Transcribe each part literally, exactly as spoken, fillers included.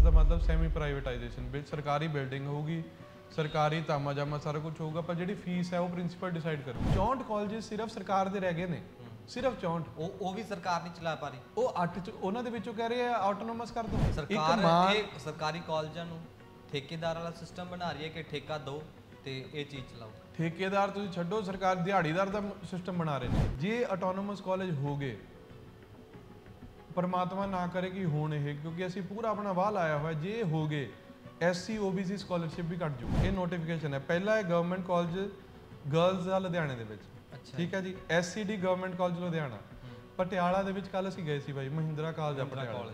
ਦਾ ਮਤਲਬ semi privatisation ਵਿੱਚ ਸਰਕਾਰੀ ਬਿਲਡਿੰਗ ਹੋਊਗੀ, ਸਰਕਾਰੀ ਤਾਮਾ ਜਾਮਾ ਸਾਰਾ ਕੁਝ ਹੋਊਗਾ, ਪਰ ਜਿਹੜੀ ਫੀਸ ਹੈ ਉਹ ਪ੍ਰਿੰਸੀਪਲ ਡਿਸਾਈਡ ਕਰੂ। ਚੌਂਹਠ ਕਾਲਜ ਸਿਰਫ ਸਰਕਾਰ ਦੇ ਰਹਿ ਗਏ ਨੇ, ਸਿਰਫ ਚੌਂਹਠ। ਉਹ ਉਹ ਵੀ ਸਰਕਾਰ ਨਹੀਂ ਚਲਾ ਪਾ ਰਹੀ। ਉਹ ਅੱਠ ਚ ਉਹਨਾਂ ਦੇ ਵਿੱਚੋਂ ਕਹਿ ਰਹੇ ਆ ਆਟੋਨੋਮਸ ਕਰ ਦੋ। ਸਰਕਾਰ ਇਹ ਸਰਕਾਰੀ ਕਾਲਜਾਂ ਨੂੰ ਠੇਕੇਦਾਰ ਵਾਲਾ ਸਿਸਟਮ ਬਣਾ ਰਹੀ ਹੈ ਕਿ ਠੇਕਾ ਦੋ ਤੇ ਇਹ ਚੀਜ਼ ਚਲਾਓ। ਠੇਕੇਦਾਰ ਤੁਸੀਂ ਛੱਡੋ, ਸਰਕਾਰ ਦਿਹਾੜੀਦਾਰ ਦਾ ਸਿਸਟਮ ਬਣਾ ਰਹੇ ਨੇ। ਜੇ ਆਟੋਨੋਮਸ ਕਾਲਜ ਹੋ ਗਏ, ਪਰਮਾਤਮਾ ਨਾ ਕਰੇ ਕਿ ਹੋਣ ਇਹ, ਕਿਉਂਕਿ ਅਸੀਂ ਪੂਰਾ ਆਪਣਾ ਵਾਹ ਲਾਇਆ ਹੋਇਆ, ਜੇ ਹੋ ਗਏ ਐਸਸੀ ਓਬੀਸੀ ਸਕਾਲਰਸ਼ਿਪ ਵੀ ਕੱਟ ਜੂ। ਇਹ ਨੋਟੀਫਿਕੇਸ਼ਨ ਹੈ। ਪਹਿਲਾ ਹੈ ਗਵਰਨਮੈਂਟ ਕਾਲਜ ਗਰਲਜ਼ ਦਾ ਲੁਧਿਆਣੇ ਦੇ ਵਿੱਚ, ਠੀਕ ਹੈ ਜੀ। SCD government college Ludhiana. Patiala ਦੇ ਵਿੱਚ ਕੱਲ ਅਸੀਂ ਗਏ ਸੀ ਬਾਈ, ਮਹਿੰਦਰਾ ਕਾਲਜ ਆ ਪਟਿਆਲਾ,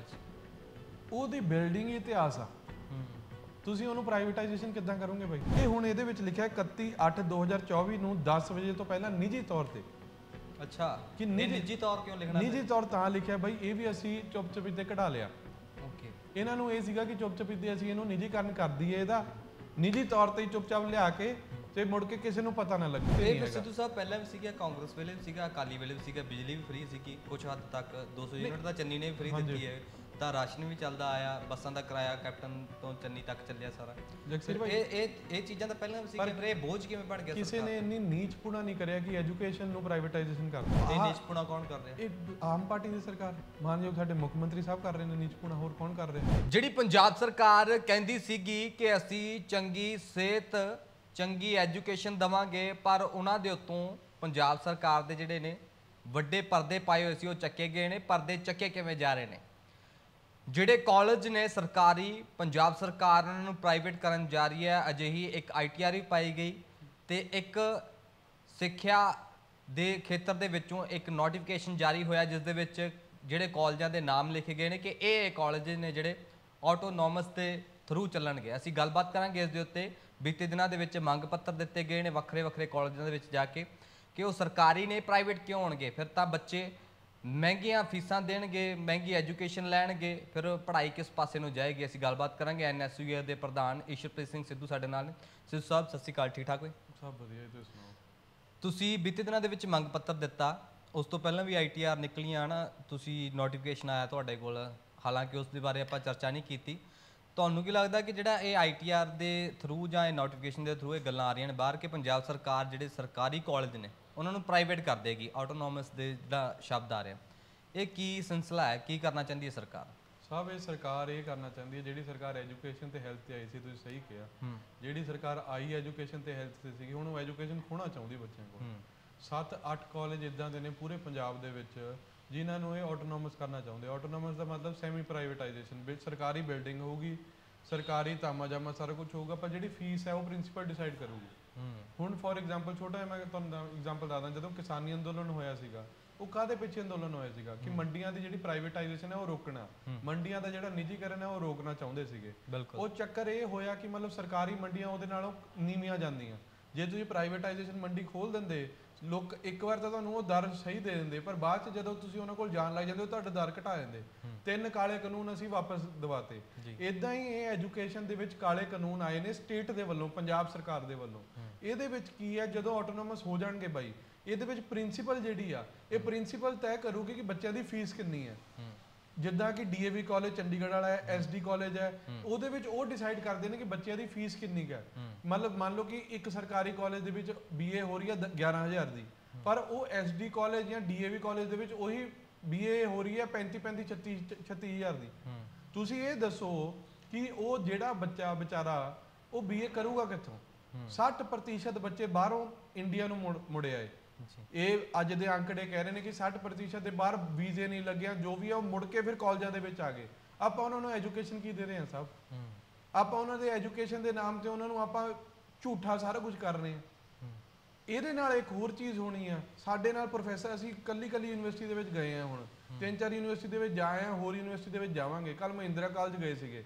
ਉਹਦੀ ਬਿਲਡਿੰਗ ਹੀ ਇਤਿਹਾਸ ਆ। ਤੁਸੀਂ ਉਹਨੂੰ ਪ੍ਰਾਈਵੇਟਾਈਜੇਸ਼ਨ ਕਿੱਦਾਂ ਕਰੋਗੇ ਬਾਈ? ਇਹ ਹੁਣ ਇਹਦੇ ਵਿੱਚ ਲਿਖਿਆ ਇਕੱਤੀ ਅੱਠ ਦੋ ਹਜ਼ਾਰ ਚੌਵੀ ਨੂੰ ਦਸ ਵਜੇ ਤੋਂ ਪਹਿਲਾਂ ਨਿੱਜੀ ਤੌਰ ਤੇ। ਅੱਛਾ, ਕਿ ਨਿੱਜੀ ਤੌਰ ਕਿਉਂ ਲਿਖਣਾ? ਨਿੱਜੀ ਤੌਰ ਤਾਂ ਲਿਖਿਆ ਬਾਈ, ਇਹ ਵੀ ਅਸੀਂ ਚੁੱਪ ਚਪੀਤੇ ਕਢਾ ਲਿਆ। ਓਕੇ, ਇਹਨਾਂ ਨੂੰ ਇਹ ਸੀਗਾ ਕਿ ਚੁੱਪ ਚਪੀਤੇ ਅਸੀਂ ਇਹਨੂੰ ਨਿੱਜੀਕਰਨ ਕਰ ਦਈਏ, ਇਹਦਾ ਨਿੱਜੀ ਤੌਰ ਤੇ ਚੁੱਪਚਾਪ ਲਿਆ ਕੇ ਤੇ ਮੁੜ ਕੇ ਕਿਸੇ ਨੂੰ ਪਤਾ ਨਾ ਲੱਗੇ। ਇਹ ਸਿੱਧੂ ਸਾਹਿਬ ਪਹਿਲਾਂ ਵੀ ਸੀਗਾ, ਕਾਂਗਰਸ ਵੇਲੇ ਵੀ ਸੀਗਾ, ਅਕਾਲੀ ਵੇਲੇ ਵੀ ਸੀਗਾ, ਬਿਜਲੀ ਵੀ ਫ੍ਰੀ ਸੀਗੀ ਕੁਝ ਹੱਦ ਤੱਕ, ਦੋ ਸੌ ਯੂਨਿਟ ਦਾ ਚੰਨੀ ਨੇ ਵੀ ਫ੍ਰੀ ਦਿੱਤੀ ਹੈ, ਤਾਂ ਰਾਸ਼ਨ ਵੀ ਚੱਲਦਾ ਆਇਆ, ਬੱਸਾਂ ਦਾ ਕਿਰਾਇਆ ਕੈਪਟਨ ਤੋਂ ਚੰਨੀ ਤੱਕ ਚੱਲਿਆ ਸਾਰਾ। ਇਹ ਇਹ ਇਹ ਚੀਜ਼ਾਂ ਤਾਂ ਪਹਿਲਾਂ ਵੀ ਸੀਗੀਆਂ, ਪਰ ਇਹ ਬੋਝ ਕਿਵੇਂ ਬਣ ਗਿਆ? ਕਿਸੇ ਨੇ ਇੰਨੀ ਨੀਚਪੁਣਾ ਨਹੀਂ ਕਰਿਆ ਕਿ ਐਜੂਕੇਸ਼ਨ ਨੂੰ ਪ੍ਰਾਈਵੇਟਾਈਜੇਸ਼ਨ ਕਰ ਦਿੱਤਾ। ਇਹ ਨੀਚਪੁਣਾ ਕੌਣ ਕਰ ਰਿਹਾ? ਇਹ ਆਮ ਪਾਰਟੀ ਦੀ ਸਰਕਾਰ, ਮਾਨਯੋਗ ਸਾਡੇ ਮੁੱਖ ਮੰਤਰੀ ਸਾਹਿਬ ਕਰ ਰਹੇ ਨੇ ਨੀਚਪੁਣਾ, ਹੋਰ ਕੌਣ ਕਰ ਰਿਹਾ? ਜਿਹੜੀ ਪੰਜਾਬ ਸਰਕਾਰ ਕਹਿੰਦੀ ਸੀਗੀ ਕਿ ਅਸੀਂ ਚੰਗੀ ਸਿਹਤ ਚੰਗੀ ਐਜੂਕੇਸ਼ਨ ਦੇਵਾਂਗੇ, ਪਰ ਉਹਨਾਂ ਦੇ ਉੱਤੋਂ ਪੰਜਾਬ ਸਰਕਾਰ ਦੇ ਜਿਹੜੇ ਨੇ ਵੱਡੇ ਪਰਦੇ ਪਾਏ ਹੋਏ ਸੀ ਉਹ ਚੱਕੇ ਗਏ ਨੇ। ਪਰਦੇ ਚੱਕੇ ਕਿਵੇਂ ਜਾ ਰਹੇ ਨੇ? ਜਿਹੜੇ ਕਾਲਜ ਨੇ ਸਰਕਾਰੀ, ਪੰਜਾਬ ਸਰਕਾਰ ਉਹਨਾਂ ਨੂੰ ਪ੍ਰਾਈਵੇਟ ਕਰਨ ਜਾ ਰਹੀ ਹੈ। ਅਜਿਹੀ ਇੱਕ ਆਈ ਟੀ ਆਰ ਵੀ ਪਾਈ ਗਈ ਤੇ ਇੱਕ ਸਿੱਖਿਆ ਦੇ ਖੇਤਰ ਦੇ ਵਿੱਚੋਂ ਇੱਕ ਨੋਟੀਫਿਕੇਸ਼ਨ ਜਾਰੀ ਹੋਇਆ, ਜਿਸ ਦੇ ਵਿੱਚ ਜਿਹੜੇ ਕਾਲਜਾਂ ਦੇ ਨਾਮ ਲਿਖੇ ਗਏ ਨੇ ਕਿ ਇਹ ਕਾਲਜ ਨੇ ਜਿਹੜੇ ਆਟੋਨੋਮਸ ਦੇ ਥਰੂ ਚੱਲਣਗੇ। ਅਸੀਂ ਗੱਲਬਾਤ ਕਰਾਂਗੇ ਇਸ ਦੇ ਉੱਤੇ। ਬੀਤੇ ਦਿਨਾਂ ਦੇ ਵਿੱਚ ਮੰਗ ਪੱਤਰ ਦਿੱਤੇ ਗਏ ਨੇ ਵੱਖਰੇ ਵੱਖਰੇ ਕਾਲਜਾਂ ਦੇ ਵਿੱਚ ਜਾ ਕੇ ਕਿ ਉਹ ਸਰਕਾਰੀ ਨੇ, ਪ੍ਰਾਈਵੇਟ ਕਿਉਂ ਹੋਣਗੇ? ਫਿਰ ਤਾਂ ਬੱਚੇ ਮਹਿੰਗੀਆਂ ਫੀਸਾਂ ਦੇਣਗੇ, ਮਹਿੰਗੀ ਐਜੂਕੇਸ਼ਨ ਲੈਣਗੇ, ਫਿਰ ਪੜ੍ਹਾਈ ਕਿਸ ਪਾਸੇ ਨੂੰ ਜਾਏਗੀ? ਅਸੀਂ ਗੱਲਬਾਤ ਕਰਾਂਗੇ। ਐਨ ਐਸ ਯੂ ਦੇ ਪ੍ਰਧਾਨ ਈਸ਼ਰਪ੍ਰੀਤ ਸਿੰਘ ਸਿੱਧੂ ਸਾਡੇ ਨਾਲ ਨੇ। ਸਿੱਧੂ ਸਾਹਿਬ ਸਤਿ ਸ਼੍ਰੀ ਅਕਾਲ, ਠੀਕ ਠਾਕ ਹੋਏ? ਸਭ ਵਧੀਆ, ਤੁਸੀਂ ਸੁਣਾਓ? ਤੁਸੀਂ ਬੀਤੇ ਦਿਨਾਂ ਦੇ ਵਿੱਚ ਮੰਗ ਪੱਤਰ ਦਿੱਤਾ, ਉਸ ਤੋਂ ਪਹਿਲਾਂ ਵੀ ਆਈ ਟੀ ਆਰ ਨਿਕਲੀਆਂ ਨਾ, ਤੁਸੀਂ ਨੋਟੀਫਿਕੇਸ਼ਨ ਆਇਆ ਤੁਹਾਡੇ ਕੋਲ, ਹਾਲਾਂਕਿ ਉਸ ਦੇ ਬਾਰੇ ਆਪਾਂ ਚਰਚਾ ਨਹੀਂ ਕੀਤੀ। ਤੁਹਾਨੂੰ ਕੀ ਲੱਗਦਾ ਕਿ ਜਿਹੜਾ ਇਹ ਆਈ ਟੀ ਆਰ ਦੇ ਥਰੂ ਜਾਂ ਇਹ ਨੋਟੀਫਿਕੇਸ਼ਨ ਦੇ ਥਰੂ ਇਹ ਗੱਲਾਂ ਆ ਰਹੀਆਂ ਨੇ ਬਾਹਰ ਕਿ ਪੰਜਾਬ ਸਰਕਾਰ ਜਿਹੜੇ ਸਰਕਾਰੀ ਕਾਲਜ ਨੇ ਉਹਨਾਂ ਨੂੰ ਪ੍ਰਾਈਵੇਟ ਕਰ ਦੇਗੀ, ਆਟੋਨੋਮਸ ਦੇ ਜਿਹੜਾ ਸ਼ਬਦ ਆ ਰਿਹਾ, ਇਹ ਕੀ ਸਿਲਸਿਲਾ ਹੈ? ਕੀ ਕਰਨਾ ਚਾਹੁੰਦੀ ਹੈ ਸਰਕਾਰ? ਸਾਹਿਬ ਇਹ ਸਰਕਾਰ ਇਹ ਕਰਨਾ ਚਾਹੁੰਦੀ ਹੈ, ਜਿਹੜੀ ਸਰਕਾਰ ਐਜੂਕੇਸ਼ਨ ਤੇ ਹੈਲਥ ਤੇ ਆਈ ਸੀ, ਤੁਸੀਂ ਸਹੀ ਕਿਹਾ, ਜਿਹੜੀ ਸਰਕਾਰ ਆਈ ਐਜੂਕੇਸ਼ਨ ਤੇ ਹੈਲਥ ਤੇ ਸੀਗੀ, ਹੁਣ ਉਹ ਐਜੂਕੇਸ਼ਨ ਖੋਣਾ ਚਾਹੁੰਦੀ ਬੱਚਿਆਂ ਕੋਲ। ਸੱਤ ਅੱਠ ਕਾਲਜ ਇਦਾਂ ਦੇ ਨੇ ਪੂਰੇ ਪੰਜਾਬ ਦੇ ਵਿੱਚ ਜਿਨ੍ਹਾਂ ਨੂੰ ਇਹ ਆਟੋਨੋਮਸ ਕਰਨਾ ਚਾਹੁੰਦੇ। ਆਟੋਨੋਮਸ ਦਾ ਮਤਲਬ ਸੈਮੀ ਪ੍ਰਾਈਵੇਟਾਈਜੇਸ਼ਨ ਵਿੱਚ ਸਰਕਾਰੀ ਬਿਲਡਿੰਗ ਹੋਊਗੀ, ਸਰਕਾਰੀ ਤਾਮਾ ਜਾਮਾ ਸਾਰਾ ਕੁਝ ਹੋਊਗਾ, ਪਰ ਜਿਹੜੀ ਫੀਸ ਹੈ ਉਹ ਪ੍ਰਿੰਸੀਪਲ ਡਿਸਾਈਡ ਕਰੂਗੀ। ਹੁਣ ਫੋਰ ਐਗਜ਼ਾਮਪਲ ਛੋਟਾ ਜਿਹਾ ਮੈਂ ਤੁਹਾਨੂੰ ਐਗਜ਼ਾਮਪਲ ਦੱਸਦਾ, ਜਦੋਂ ਕਿਸਾਨੀ ਅੰਦੋਲਨ ਹੋਇਆ ਸੀਗਾ, ਉਹ ਕਾਹਦੇ ਪਿੱਛੇ ਅੰਦੋਲਨ ਹੋਇਆ ਸੀਗਾ ਕਿ ਮੰਡੀਆਂ ਦੀ ਜਿਹੜੀ ਪ੍ਰਾਈਵੇਟਾਈਜੇਸ਼ਨ ਹੈ ਉਹ ਰੋਕਣਾ, ਮੰਡੀਆਂ ਦਾ ਜਿਹੜਾ ਨਿੱਜੀਕਰਨ ਹੈ ਉਹ ਰੋਕਣਾ ਚਾਹੁੰਦੇ ਸੀਗੇ। ਉਹ ਚੱਕਰ ਇਹ ਹੋਇਆ ਕਿ ਮਤਲਬ ਸਰਕਾਰੀ ਮੰਡੀਆਂ ਉਹਦੇ ਨਾਲੋਂ ਨੀਵੀਆਂ ਜਾਂਦੀਆਂ। ਜੇ ਤੁਸੀਂ ਪ੍ਰਾਈਵੇਟਾਈਜੇਸ਼ਨ ਮੰਡੀ ਖੋਲ ਦਿੰਦੇ, ਲੋਕ ਇੱਕ ਵਾਰ ਤਾਂ ਤੁਹਾਨੂੰ ਉਹ ਦਰ ਸਹੀ ਦੇ ਦਿੰਦੇ, ਪਰ ਬਾਅਦ ਚ ਜਦੋਂ ਤੁਸੀਂ ਉਹਨਾਂ ਕੋਲ ਜਾਣ ਲੱਗ ਜਾਂਦੇ ਹੋ ਤੁਹਾਡਾ ਦਰ ਘਟਾ ਜਾਂਦੇ। ਤਿੰਨ ਕਾਲੇ ਕਾਨੂੰਨ ਅਸੀਂ ਵਾਪਸ ਦਵਾਤੇ। ਇਦਾਂ ਹੀ ਇਹ ਐਜੂਕੇਸ਼ਨ ਦੇ ਵਿੱਚ ਕਾਲੇ ਕਾਨੂੰਨ ਆਏ ਨੇ ਸਟੇਟ ਦੇ ਵੱਲੋਂ, ਪੰਜਾਬ ਸਰਕਾਰ ਦੇ ਵੱਲੋਂ। ਇਹਦੇ ਵਿੱਚ ਕੀ ਹੈ, ਜਦੋਂ ਆਟੋਨੋਮਸ ਹੋ ਜਾਣਗੇ ਬਾਈ, ਇਹਦੇ ਵਿੱਚ ਪ੍ਰਿੰਸੀਪਲ ਜਿਹੜੀ ਆ, ਇਹ ਪ੍ਰਿੰਸੀਪਲ ਤੈਅ ਕਰੂਗੀ ਕਿ ਬੱਚਿਆਂ ਦੀ ਫੀਸ ਕਿੰਨੀ ਹੈ। ਜਿੱਦਾਂ ਕਿ D A V college Chandigarh ਵਾਲਾ ਹੈ, ਐਸ ਡੀ ਕਾਲਜ ਹੈ, ਉਹਦੇ ਵਿੱਚ ਉਹ ਡਿਸਾਈਡ ਕਰਦੇ ਨੇ ਕਿ ਬੱਚਿਆਂ ਦੀ ਫੀਸ ਕਿੰਨੀ ਕੁ ਹੈ। ਮਤਲਬ ਮੰਨ ਲਓ ਕਿ ਇੱਕ ਸਰਕਾਰੀ ਕਾਲਜ ਦੇ ਵਿੱਚ ਬੀ ਏ ਹੋ ਰਹੀ ਹੈ ਗਿਆਰਾਂ ਹਜ਼ਾਰ ਦੀ, ਪਰ ਉਹ ਐਸ ਡੀ ਕਾਲਜ ਜਾਂ ਡੀ ਏ ਵੀ ਕਾਲਜ ਦੇ ਵਿੱਚ ਉਹੀ ਬੀ ਏ ਹੋ ਰਹੀ ਹੈ ਪੈਂਤੀ ਪੈਂਤੀ ਛੱਤੀ ਛੱਤੀ ਹਜ਼ਾਰ ਦੀ। ਤੁਸੀਂ ਇਹ ਦੱਸੋ ਕਿ ਉਹ ਜਿਹੜਾ ਬੱਚਾ ਵਿਚਾਰਾ ਉਹ ਬੀ ਏ ਕਰੂਗਾ ਕਿੱਥੋਂ? ਸੱਠ ਪ੍ਰਤੀਸ਼ਤ ਬੱਚੇ ਬਾਹਰੋਂ ਇੰਡੀਆ ਨੂੰ ਮੁੜੇ ਆਏ। ਇਹ ਅੱਜ ਦੇ ਅੰਕੜੇ ਕਹਿ ਰਹੇ ਨੇ ਕਿ ਸੱਠ ਪ੍ਰਤੀਸ਼ਤ ਦੇ ਬਾਹਰ ਵੀਜ਼ੇ ਨਹੀਂ ਲੱਗਿਆ, ਜੋ ਵੀ ਆ ਉਹ ਮੁੜ ਕੇ ਫਿਰ ਕਾਲਜਾਂ ਦੇ ਵਿੱਚ ਆ ਗਏ। ਆਪਾਂ ਉਹਨਾਂ ਨੂੰ ਐਜੂਕੇਸ਼ਨ ਕੀ ਦੇ ਰਹੇ ਹਾਂ ਸਾਹਿਬ? ਆਪਾਂ ਉਹਨਾਂ ਦੇ ਐਜੂਕੇਸ਼ਨ ਦੇ ਨਾਮ ਤੇ ਉਹਨਾਂ ਨੂੰ ਆਪਾਂ ਝੂਠਾ ਸਾਰਾ ਕੁਝ ਕਰ ਰਹੇ ਹਾਂ। ਇਹਦੇ ਨਾਲ ਇੱਕ ਹੋਰ ਚੀਜ਼ ਹੋਣੀ ਆ, ਸਾਡੇ ਨਾਲ ਪ੍ਰੋਫੈਸਰ, ਅਸੀਂ ਕੱਲੀ ਕੱਲੀ ਯੂਨੀਵਰਸਿਟੀ ਦੇ ਵਿੱਚ ਗਏ ਆ, ਹੁਣ ਤਿੰਨ ਚਾਰ ਯੂਨੀਵਰਸਿਟੀ ਦੇ ਵਿੱਚ ਜਾਏ ਆ, ਹੋਰ ਯੂਨੀਵਰਸਿਟੀ ਦੇ ਵਿੱਚ ਜਾਵਾਂਗੇ। ਕੱਲ ਮਹਿੰਦਰਾ ਕਾਲਜ ਗਏ ਸੀਗੇ,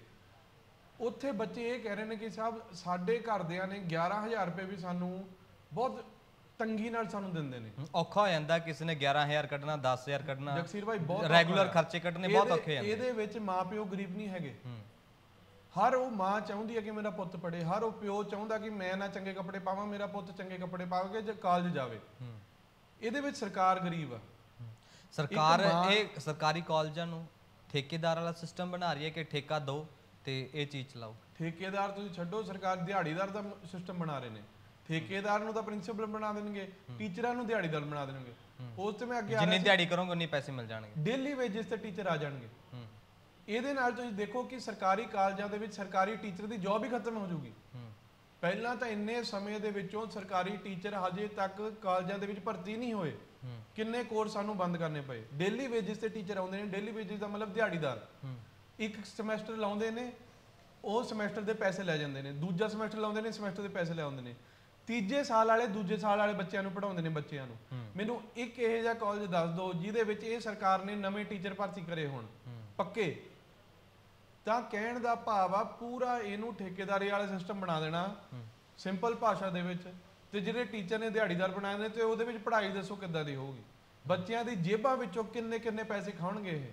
ਉੱਥੇ ਬੱਚੇ ਇਹ ਕਹਿ ਰਹੇ ਨੇ ਕਿ ਸਾਹਿਬ ਸਾਡੇ ਘਰਦਿਆਂ ਨੇ ਗਿਆਰਾਂ ਹਜ਼ਾਰ ਰੁਪਏ ਵੀ ਸਾਨੂੰ ਬਹੁਤ ਤੰਗੀ ਨਾਲ ਸਾਨੂੰ ਦਿੰਦੇ ਨੇ। ਔਖਾ ਹੋ ਜਾਂਦਾ, ਕਿਸੇ ਨੇ ਗਿਆਰਾਂ ਹਜ਼ਾਰ ਕੱਢਣਾ, ਦਸ ਹਜ਼ਾਰ ਕੱਢਣਾ, ਜਗਸੀਰ ਭਾਈ ਬਹੁਤ ਰੈਗੂਲਰ ਖਰਚੇ ਕੱਢਣੇ ਬਹੁਤ ਔਖੇ ਜਾਂਦੇ। ਇਹਦੇ ਵਿੱਚ ਮਾਂ ਪਿਓ ਗਰੀਬ ਨਹੀਂ ਹੈਗੇ। ਹਰ ਉਹ ਮਾਂ ਚਾਹੁੰਦੀ ਹੈ ਕਿ ਮੇਰਾ ਪੁੱਤ ਪੜ੍ਹੇ, ਹਰ ਉਹ ਪਿਓ ਚਾਹੁੰਦਾ ਕਿ ਮੈਂ ਨਾ ਚੰਗੇ ਕੱਪੜੇ ਪਾਵਾਂ, ਮੇਰਾ ਪੁੱਤ ਚੰਗੇ ਕੱਪੜੇ ਪਾ ਕੇ ਕਾਲਜ ਜਾਵੇ। ਇਹਦੇ ਵਿੱਚ ਸਰਕਾਰ ਗਰੀਬ ਆ। ਸਰਕਾਰ ਇਹ ਸਰਕਾਰੀ ਕਾਲਜਾਂ ਨੂੰ ਠੇਕੇਦਾਰ ਵਾਲਾ ਸਿਸਟਮ ਬਣਾ ਰਹੀ ਹੈ ਕਿ ਠੇਕਾ ਦੋ ਤੇ ਇਹ ਚੀਜ਼ ਚਲਾਓ। ਠੇਕੇਦਾਰ ਤੁਸੀਂ ਛੱਡੋ, ਸਰਕਾਰ ਦਿਹਾੜੀਦਾਰ ਦਾ ਸਿਸਟਮ ਬਣਾ ਰਹੇ ਨੇ। ਠੇਕੇਦਾਰ ਨੂੰ ਤਾਂ ਪ੍ਰਿੰਸੀਪਲ ਬਣਾ ਦੇਣਗੇ, ਟੀਚਰਾਂ ਨੂੰ ਦਿਹਾੜੀਦਾਰ ਬਣਾ ਦੇਣਗੇ। ਉਸ ਤੇ ਮੈਂ ਅੱਗੇ ਆ ਰਿਹਾ, ਜਿੰਨੀ ਦਿਹਾੜੀ ਕਰੋਗੇ ਉਨੇ ਪੈਸੇ ਮਿਲ ਜਾਣਗੇ, ਡੇਲੀ ਵੇਜਸ ਤੇ ਟੀਚਰ ਆ ਜਾਣਗੇ। ਇਹਦੇ ਨਾਲ ਤੁਸੀਂ ਦੇਖੋ ਕਿ ਸਰਕਾਰੀ ਕਾਲਜਾਂ ਦੇ ਵਿੱਚ ਸਰਕਾਰੀ ਟੀਚਰ ਦੀ ਜੌਬ ਹੀ ਖਤਮ ਹੋ ਜਾਊਗੀ। ਪਹਿਲਾਂ ਤਾਂ ਇੰਨੇ ਸਮੇਂ ਦੇ ਵਿੱਚੋਂ ਸਰਕਾਰੀ ਟੀਚਰ ਹਜੇ ਤੱਕ ਕਾਲਜਾਂ ਦੇ ਵਿੱਚ ਭਰਤੀ ਨਹੀਂ ਹੋਏ। ਕਿੰਨੇ ਕੋਰਸ ਸਾਨੂੰ ਬੰਦ ਕਰਨੇ ਪਏ। ਡੇਲੀ ਵੇਜਸ ਤੇ ਟੀਚਰ ਆਉਂਦੇ ਨੇ। ਡੇਲੀ ਵੇਜਸ ਦਾ ਮਤਲਬ ਦਿਹਾੜੀਦਾਰ। ਇੱਕ ਸਮੈਸਟਰ ਲਾਉਂਦੇ ਨੇ, ਉਹ ਸਮੈਸਟਰ ਦੇ ਪੈਸੇ ਲੈ ਜਾਂਦੇ ਨੇ। ਦੂਜਾ ਸਮੈਸਟਰ ਲਾਉਂਦੇ ਨੇ, ਸਮੈਸਟਰ ਦੇ ਪੈਸੇ ਲੈ ਆਉਂਦੇ ਨੇ। ਤੀਜੇ ਸਾਲ ਵਾਲੇ ਦੂਜੇ ਸਾਲ ਵਾਲੇ ਬੱਚਿਆਂ ਨੂੰ ਪੜਾਉਂਦੇ ਨੇ ਬੱਚਿਆਂ ਨੂੰ। ਮੈਨੂੰ ਇੱਕ ਇਹੋ ਜਿਹਾ ਕਾਲਜ ਦੱਸ ਦਿਓ ਜਿਹਦੇ ਵਿੱਚ ਇਹ ਸਰਕਾਰ ਨੇ ਨਵੇਂ ਟੀਚਰ ਭਰਤੀ ਕਰੇ ਹੋਣ ਪੱਕੇ। ਤਾਂ ਕਹਿਣ ਦਾ ਭਾਵ ਆ ਪੂਰਾ ਇਹਨੂੰ ਠੇਕੇਦਾਰੀ ਵਾਲਾ ਸਿਸਟਮ ਬਣਾ ਦੇਣਾ ਸਿੰਪਲ ਭਾਸ਼ਾ ਦੇ ਵਿੱਚ। ਤੇ ਜਿਹੜੇ ਟੀਚਰ ਨੇ ਦਿਹਾੜੀਦਾਰ ਬਣਾਏ ਨੇ ਤੇ ਉਹਦੇ ਵਿੱਚ ਪੜ੍ਹਾਈ ਦੱਸੋ ਕਿੱਦਾਂ ਦੀ ਹੋਊਗੀ। ਬੱਚਿਆਂ ਦੀ ਜੇਬਾਂ ਵਿੱਚੋਂ ਕਿੰਨੇ ਕਿੰਨੇ ਪੈਸੇ ਖਾਣਗੇ ਇਹ।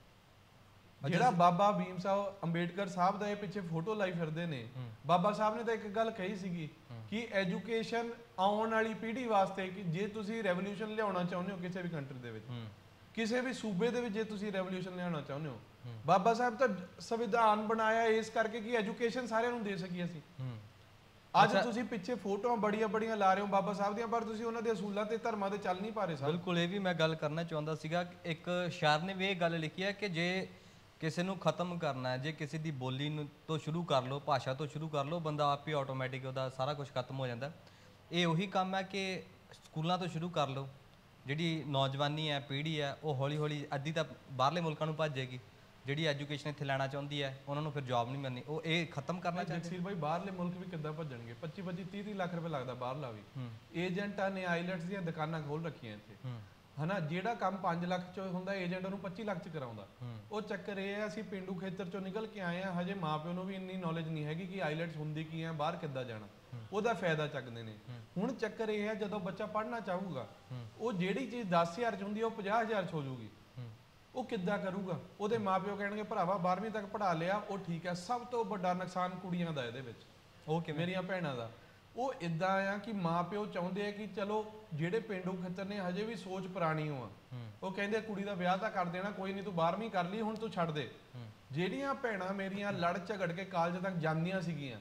ਜਿਹੜਾ ਬਾਬਾ ਭੀਮ ਸਾਹਿਬ ਅੰਬੇਡਕਰ ਸਾਹਿਬ ਦਾ ਇਹ ਪਿੱਛੇ ਫੋਟੋ ਲਾਈ ਫਿਰਦੇ ਨੇ, ਬਾਬਾ ਸਾਹਿਬ ਨੇ ਤਾਂ ਇੱਕ ਗੱਲ ਕਹੀ ਸੀਗੀ ਕਿ ਐਜੂਕੇਸ਼ਨ ਆਉਣ ਵਾਲੀ ਪੀੜ੍ਹੀ ਵਾਸਤੇ, ਕਿ ਜੇ ਤੁਸੀਂ ਰੈਵੋਲੂਸ਼ਨ ਲਿਆਉਣਾ ਚਾਹੁੰਦੇ ਹੋ ਕਿਸੇ ਵੀ ਕੰਟਰੀ ਦੇ ਵਿੱਚ, ਕਿਸੇ ਵੀ ਸੂਬੇ ਦੇ ਵਿੱਚ ਜੇ ਤੁਸੀਂ ਰੈਵੋਲੂਸ਼ਨ ਲਿਆਉਣਾ ਚਾਹੁੰਦੇ ਹੋ, ਬਾਬਾ ਸਾਹਿਬ ਤਾਂ ਸੰਵਿਧਾਨ ਬਣਾਇਆ ਇਸ ਕਰਕੇ ਕਿ ਐਜੂਕੇਸ਼ਨ ਸਾਰਿਆਂ ਨੂੰ ਦੇ ਸਕੀਏ ਅਸੀਂ। ਅੱਜ ਤੁਸੀਂ ਪਿੱਛੇ ਫੋਟੋਆਂ ਬੜੀਆਂ ਬੜੀਆਂ ਲਾ ਰਹੇ ਹੋ ਬਾਬਾ ਸਾਹਿਬ ਦੀਆਂ, ਪਰ ਤੁਸੀਂ ਉਹਨਾਂ ਦੇ ਅਸੂਲਾਂ ਤੇ ਧਰਮਾਂ ਤੇ ਚੱਲ ਨਹੀਂ ਪਾ ਰਹੇ ਸਾਹਿਬ। ਬਿਲਕੁਲ, ਇਹ ਵੀ ਮੈਂ ਗੱਲ ਕਰਨਾ ਚਾਹੁੰਦਾ ਸੀਗਾ। ਇੱਕ ਸ਼ਾਇਰ ਨੇ ਵੀ ਇਹ ਗੱਲ ਲਿਖੀ ਹੈ ਕਿ ਜੇ ਕਿਸੇ ਨੂੰ ਖਤਮ ਕਰਨਾ ਹੈ, ਜੇ ਕਿਸੇ ਦੀ ਬੋਲੀ ਨੂੰ ਤੋਂ ਸ਼ੁਰੂ ਕਰ ਲਓ, ਭਾਸ਼ਾ ਤੋਂ ਸ਼ੁਰੂ ਕਰ ਲਓ, ਬੰਦਾ ਆਪ ਹੀ ਆਟੋਮੈਟਿਕ ਉਹਦਾ ਸਾਰਾ ਕੁਝ ਖਤਮ ਹੋ ਜਾਂਦਾ। ਇਹ ਉਹੀ ਕੰਮ ਹੈ ਕਿ ਸਕੂਲਾਂ ਤੋਂ ਸ਼ੁਰੂ ਕਰ ਲਓ। ਜਿਹੜੀ ਨੌਜਵਾਨੀ ਹੈ, ਪੀੜ੍ਹੀ ਹੈ, ਉਹ ਹੌਲੀ ਹੌਲੀ ਅੱਧੀ ਤਾਂ ਬਾਹਰਲੇ ਮੁਲਕਾਂ ਨੂੰ ਭੱਜੇਗੀ। ਜਿਹੜੀ ਐਜੂਕੇਸ਼ਨ ਇੱਥੇ ਲੈਣਾ ਚਾਹੁੰਦੀ ਹੈ ਉਹਨਾਂ ਨੂੰ ਫਿਰ ਜੌਬ ਨਹੀਂ ਮਿਲਣੀ। ਉਹ ਇਹ ਖਤਮ ਕਰਨਾ ਚਾਹੀਦਾ। ਜਗਸੀਰ ਭਾਈ ਬਾਹਰਲੇ ਮੁਲਕ ਵੀ ਕਿੱਦਾਂ ਭੱਜਣਗੇ? ਪੱਚੀ ਪੱਚੀ ਤੀਹ ਤੀਹ ਲੱਖ ਰੁਪਏ ਲੱਗਦਾ ਬਾਹਰਲਾ ਵੀ। ਏਜੰਟਾਂ ਨੇ ਆਈਲੈਟਸ ਦੀਆਂ ਦੁਕਾਨਾਂ ਖੋਲ ਰੱਖੀਆਂ ਇੱਥੇ, ਹਨਾ। ਜਿਹੜਾ ਕੰਮ ਪੰਜ ਲੱਖ ਚ ਹੁੰਦਾ ਏਜੰਟ ਉਹਨੂੰ ਪੱਚੀ ਲੱਖ ਚ ਕਰਾਉਂਦਾ। ਉਹ ਚੱਕਰ ਇਹ ਹੈ ਅਸੀਂ ਪਿੰਡੂ ਖੇਤਰ ਚੋਂ ਨਿਕਲ ਕੇ ਆਏ ਆ, ਹਜੇ ਮਾਪਿਓ ਨੂੰ ਵੀ ਇੰਨੀ ਨੌਲੇਜ ਨਹੀਂ ਹੈਗੀ ਕਿ ਆਈਲੈਟਸ ਹੁੰਦੀ ਕੀ ਹੈ, ਬਾਹਰ ਕਿੱਦਾਂ ਜਾਣਾ। ਉਹਦਾ ਫਾਇਦਾ ਚੱਕਦੇ ਨੇ। ਹੁਣ ਚੱਕਰ ਇਹ ਹੈ ਜਦੋਂ ਬੱਚਾ ਪੜ੍ਹਨਾ ਚਾਹੂਗਾ, ਉਹ ਜਿਹੜੀ ਚੀਜ਼ ਦਸ ਹਜ਼ਾਰ ਚ ਹੁੰਦੀ ਉਹ ਪੰਜਾਹ ਹਜ਼ਾਰ ਚ ਹੋ ਜਾਊਗੀ। ਉਹ ਕਿੱਦਾਂ ਕਰੂਗਾ? ਉਹਦੇ ਮਾਪਿਓ ਕਹਿਣਗੇ ਭਰਾਵਾ ਬਾਰਵੀਂ ਤੱਕ ਪੜ੍ਹਾ ਲਿਆ, ਉਹ ਠੀਕ ਹੈ। ਸਭ ਤੋਂ ਵੱਡਾ ਨੁਕਸਾਨ ਕੁੜੀਆਂ ਦਾ ਇਹਦੇ ਵਿੱਚ, ਉਹ ਕਿ ਮੇਰੀਆਂ ਭੈਣਾਂ ਦਾ। ਉਹ ਇਦਾਂ ਆ ਕਿ ਮਾਪਿਓ ਚਾਹੁੰਦੇ ਆ ਕਿ ਚਲੋ ਜਿਹੜੇ ਪਿੰਡੂ ਖੇਤਰ ਨੇ ਹਜੇ ਵੀ ਸੋਚ ਪੁਰਾਣੀ ਹੋ ਆ, ਉਹ ਕਹਿੰਦੇ ਕੁੜੀ ਦਾ ਵਿਆਹ ਤਾਂ ਕਰ ਦੇਣਾ, ਕੋਈ ਨਹੀਂ ਤੂੰ ਬਾਰਵੀਂ ਕਰ ਲਈ, ਹੁਣ ਤੂੰ ਛੱਡ ਦੇ। ਜਿਹੜੀਆਂ ਭੈਣਾਂ ਮੇਰੀਆਂ ਲੜ ਝਗੜ ਕੇ ਕਾਲਜ ਤੱਕ ਜਾਂਦੀਆਂ ਸੀਗੀਆਂ,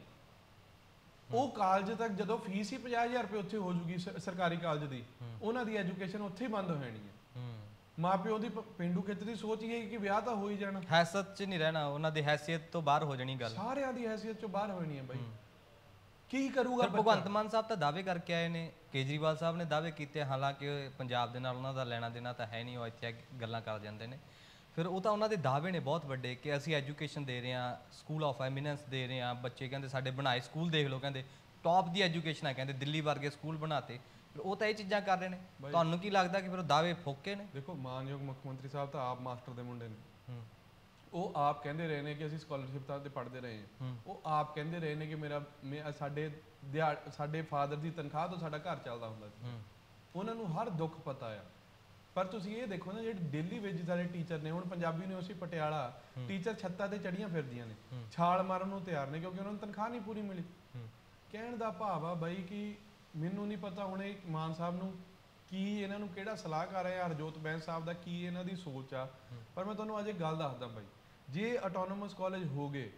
ਉਹ ਕਾਲਜ ਤੱਕ ਜਦੋਂ ਫੀਸ ਹੀ ਪੰਜਾਹ ਹਜ਼ਾਰ ਰੁਪਏ ਉੱਥੇ ਹੋ ਜੂਗੀ ਸਰਕਾਰੀ ਕਾਲਜ ਦੀ, ਉਹਨਾਂ ਦੀ ਐਜੂਕੇਸ਼ਨ ਉੱਥੇ ਹੀ ਬੰਦ ਹੋ ਜਾਣੀ ਹੈ। ਮਾਪਿਓ ਦੀ ਪਿੰਡੂ ਖੇਤਰ ਦੀ ਸੋਚ ਇਹ ਹੈ ਕਿ ਵਿਆਹ ਤਾਂ ਹੋ ਹੀ ਜਾਣਾ, ਹੈਸੀਅਤ 'ਚ ਨਹੀਂ ਰਹਿਣਾ, ਉਹਨਾਂ ਦੀ ਹੈਸੀਅਤ ਤੋਂ ਬਾਹਰ ਹੋ ਜਾਣੀ ਗੱਲ। ਸਾਰਿਆਂ ਦੀ ਹੈਸੀਅਤ ਚੋਂ ਬਾਹਰ ਹੋ ਜਾਣੀ ਹੈ ਬਾਈ। ਕੀ ਕਰੂਗਾ ਭਗਵੰਤ ਮਾਨ ਸਾਹਿਬ ਤਾਂ ਦਾਅਵੇ ਕਰਕੇ ਆਏ ਨੇ, ਕੇਜਰੀਵਾਲ ਸਾਹਿਬ ਨੇ ਦਾਅਵੇ ਕੀਤੇ, ਹਾਲਾਂਕਿ ਪੰਜਾਬ ਦੇ ਨਾਲ ਉਹਨਾਂ ਦਾ ਲੈਣਾ ਦੇਣਾ ਤਾਂ ਹੈ ਨਹੀਂ, ਉਹ ਇੱਥੇ ਗੱਲਾਂ ਕਰ ਜਾਂਦੇ ਨੇ। ਫਿਰ ਉਹ ਤਾਂ ਉਹਨਾਂ ਦੇ ਦਾਅਵੇ ਨੇ ਬਹੁਤ ਵੱਡੇ ਕਿ ਅਸੀਂ ਐਜੂਕੇਸ਼ਨ ਦੇ ਰਹੇ ਹਾਂ, ਸਕੂਲ ਆਫ ਐਮੀਨੈਂਸ ਦੇ ਰਹੇ ਹਾਂ। ਬੱਚੇ ਕਹਿੰਦੇ ਸਾਡੇ ਬਣਾਏ ਸਕੂਲ ਦੇਖ ਲਓ, ਕਹਿੰਦੇ ਟੌਪ ਦੀ ਐਜੂਕੇਸ਼ਨ ਹੈ, ਕਹਿੰਦੇ ਦਿੱਲੀ ਵਰਗੇ ਸਕੂਲ ਬਣਾਤੇ। ਉਹ ਤਾਂ ਇਹ ਚੀਜ਼ਾਂ ਕਰ ਰਹੇ ਨੇ। ਤੁਹਾਨੂੰ ਕੀ ਲੱਗਦਾ ਕਿ ਫਿਰ ਉਹ ਦਾਅਵੇ ਫੋਕੇ ਨੇ? ਦੇਖੋ ਮਾਨਯੋਗ ਮੁੱਖ ਮੰਤਰੀ ਸਾਹਿਬ ਤਾਂ ਆਪ ਮਾਸਟਰ ਦੇ ਮੁੰਡੇ ਨੇ। ਉਹ ਆਪ ਕਹਿੰਦੇ ਰਹੇ ਨੇ ਕਿ ਅਸੀਂ ਸਕਾਲਰਸ਼ਿਪ ਤਾਂ ਤੇ ਪੜ੍ਹਦੇ ਰਹੇ ਹਾਂ। ਉਹ ਆਪ ਕਹਿੰਦੇ ਰਹੇ ਨੇ ਕਿ ਮੇਰਾ ਸਾਡੇ ਦਿਹਾੜ ਸਾਡੇ ਫਾਦਰ ਦੀ ਤਨਖਾਹ ਤੋਂ ਸਾਡਾ ਘਰ ਚੱਲਦਾ ਹੁੰਦਾ ਸੀ। ਉਹਨਾਂ ਨੂੰ ਹਰ ਦੁੱਖ ਪਤਾ ਆ। ਪਰ ਤੁਸੀਂ ਇਹ ਦੇਖੋ ਨਾ, ਜਿਹੜੇ ਡੇਲੀ ਵੇਜਸ ਵਾਲੇ ਟੀਚਰ ਨੇ, ਹੁਣ ਪੰਜਾਬੀ ਯੂਨੀਵਰਸਿਟੀ ਪਟਿਆਲਾ ਟੀਚਰ ਛੱਤਾਂ ਤੇ ਚੜੀਆਂ ਫਿਰਦੀਆਂ ਨੇ, ਛਾਲ ਮਾਰਨ ਨੂੰ ਤਿਆਰ ਨੇ ਕਿਉਂਕਿ ਉਹਨਾਂ ਨੂੰ ਤਨਖਾਹ ਨਹੀਂ ਪੂਰੀ ਮਿਲੀ। ਕਹਿਣ ਦਾ ਭਾਵ ਆ ਬਾਈ ਕਿ ਮੈਨੂੰ ਨਹੀਂ ਪਤਾ ਹੁਣ ਇਹ ਮਾਨ ਸਾਹਿਬ ਨੂੰ ਕੀ, ਇਹਨਾਂ ਨੂੰ ਕਿਹੜਾ ਸਲਾਹਕਾਰ ਹੈ, ਹਰਜੋਤ ਬੈਂਸ ਸਾਹਿਬ ਦਾ ਕੀ ਇਹਨਾਂ ਦੀ ਸੋਚ ਆ। ਪਰ ਮੈਂ ਤੁਹਾਨੂੰ ਅੱਜ ਇੱਕ ਗੱਲ ਦੱਸਦਾ ਬਾਈ, ਜੇ ਆਟੋਨੋਮਸ ਕਾਲਜ ਹੋ ਗਏ,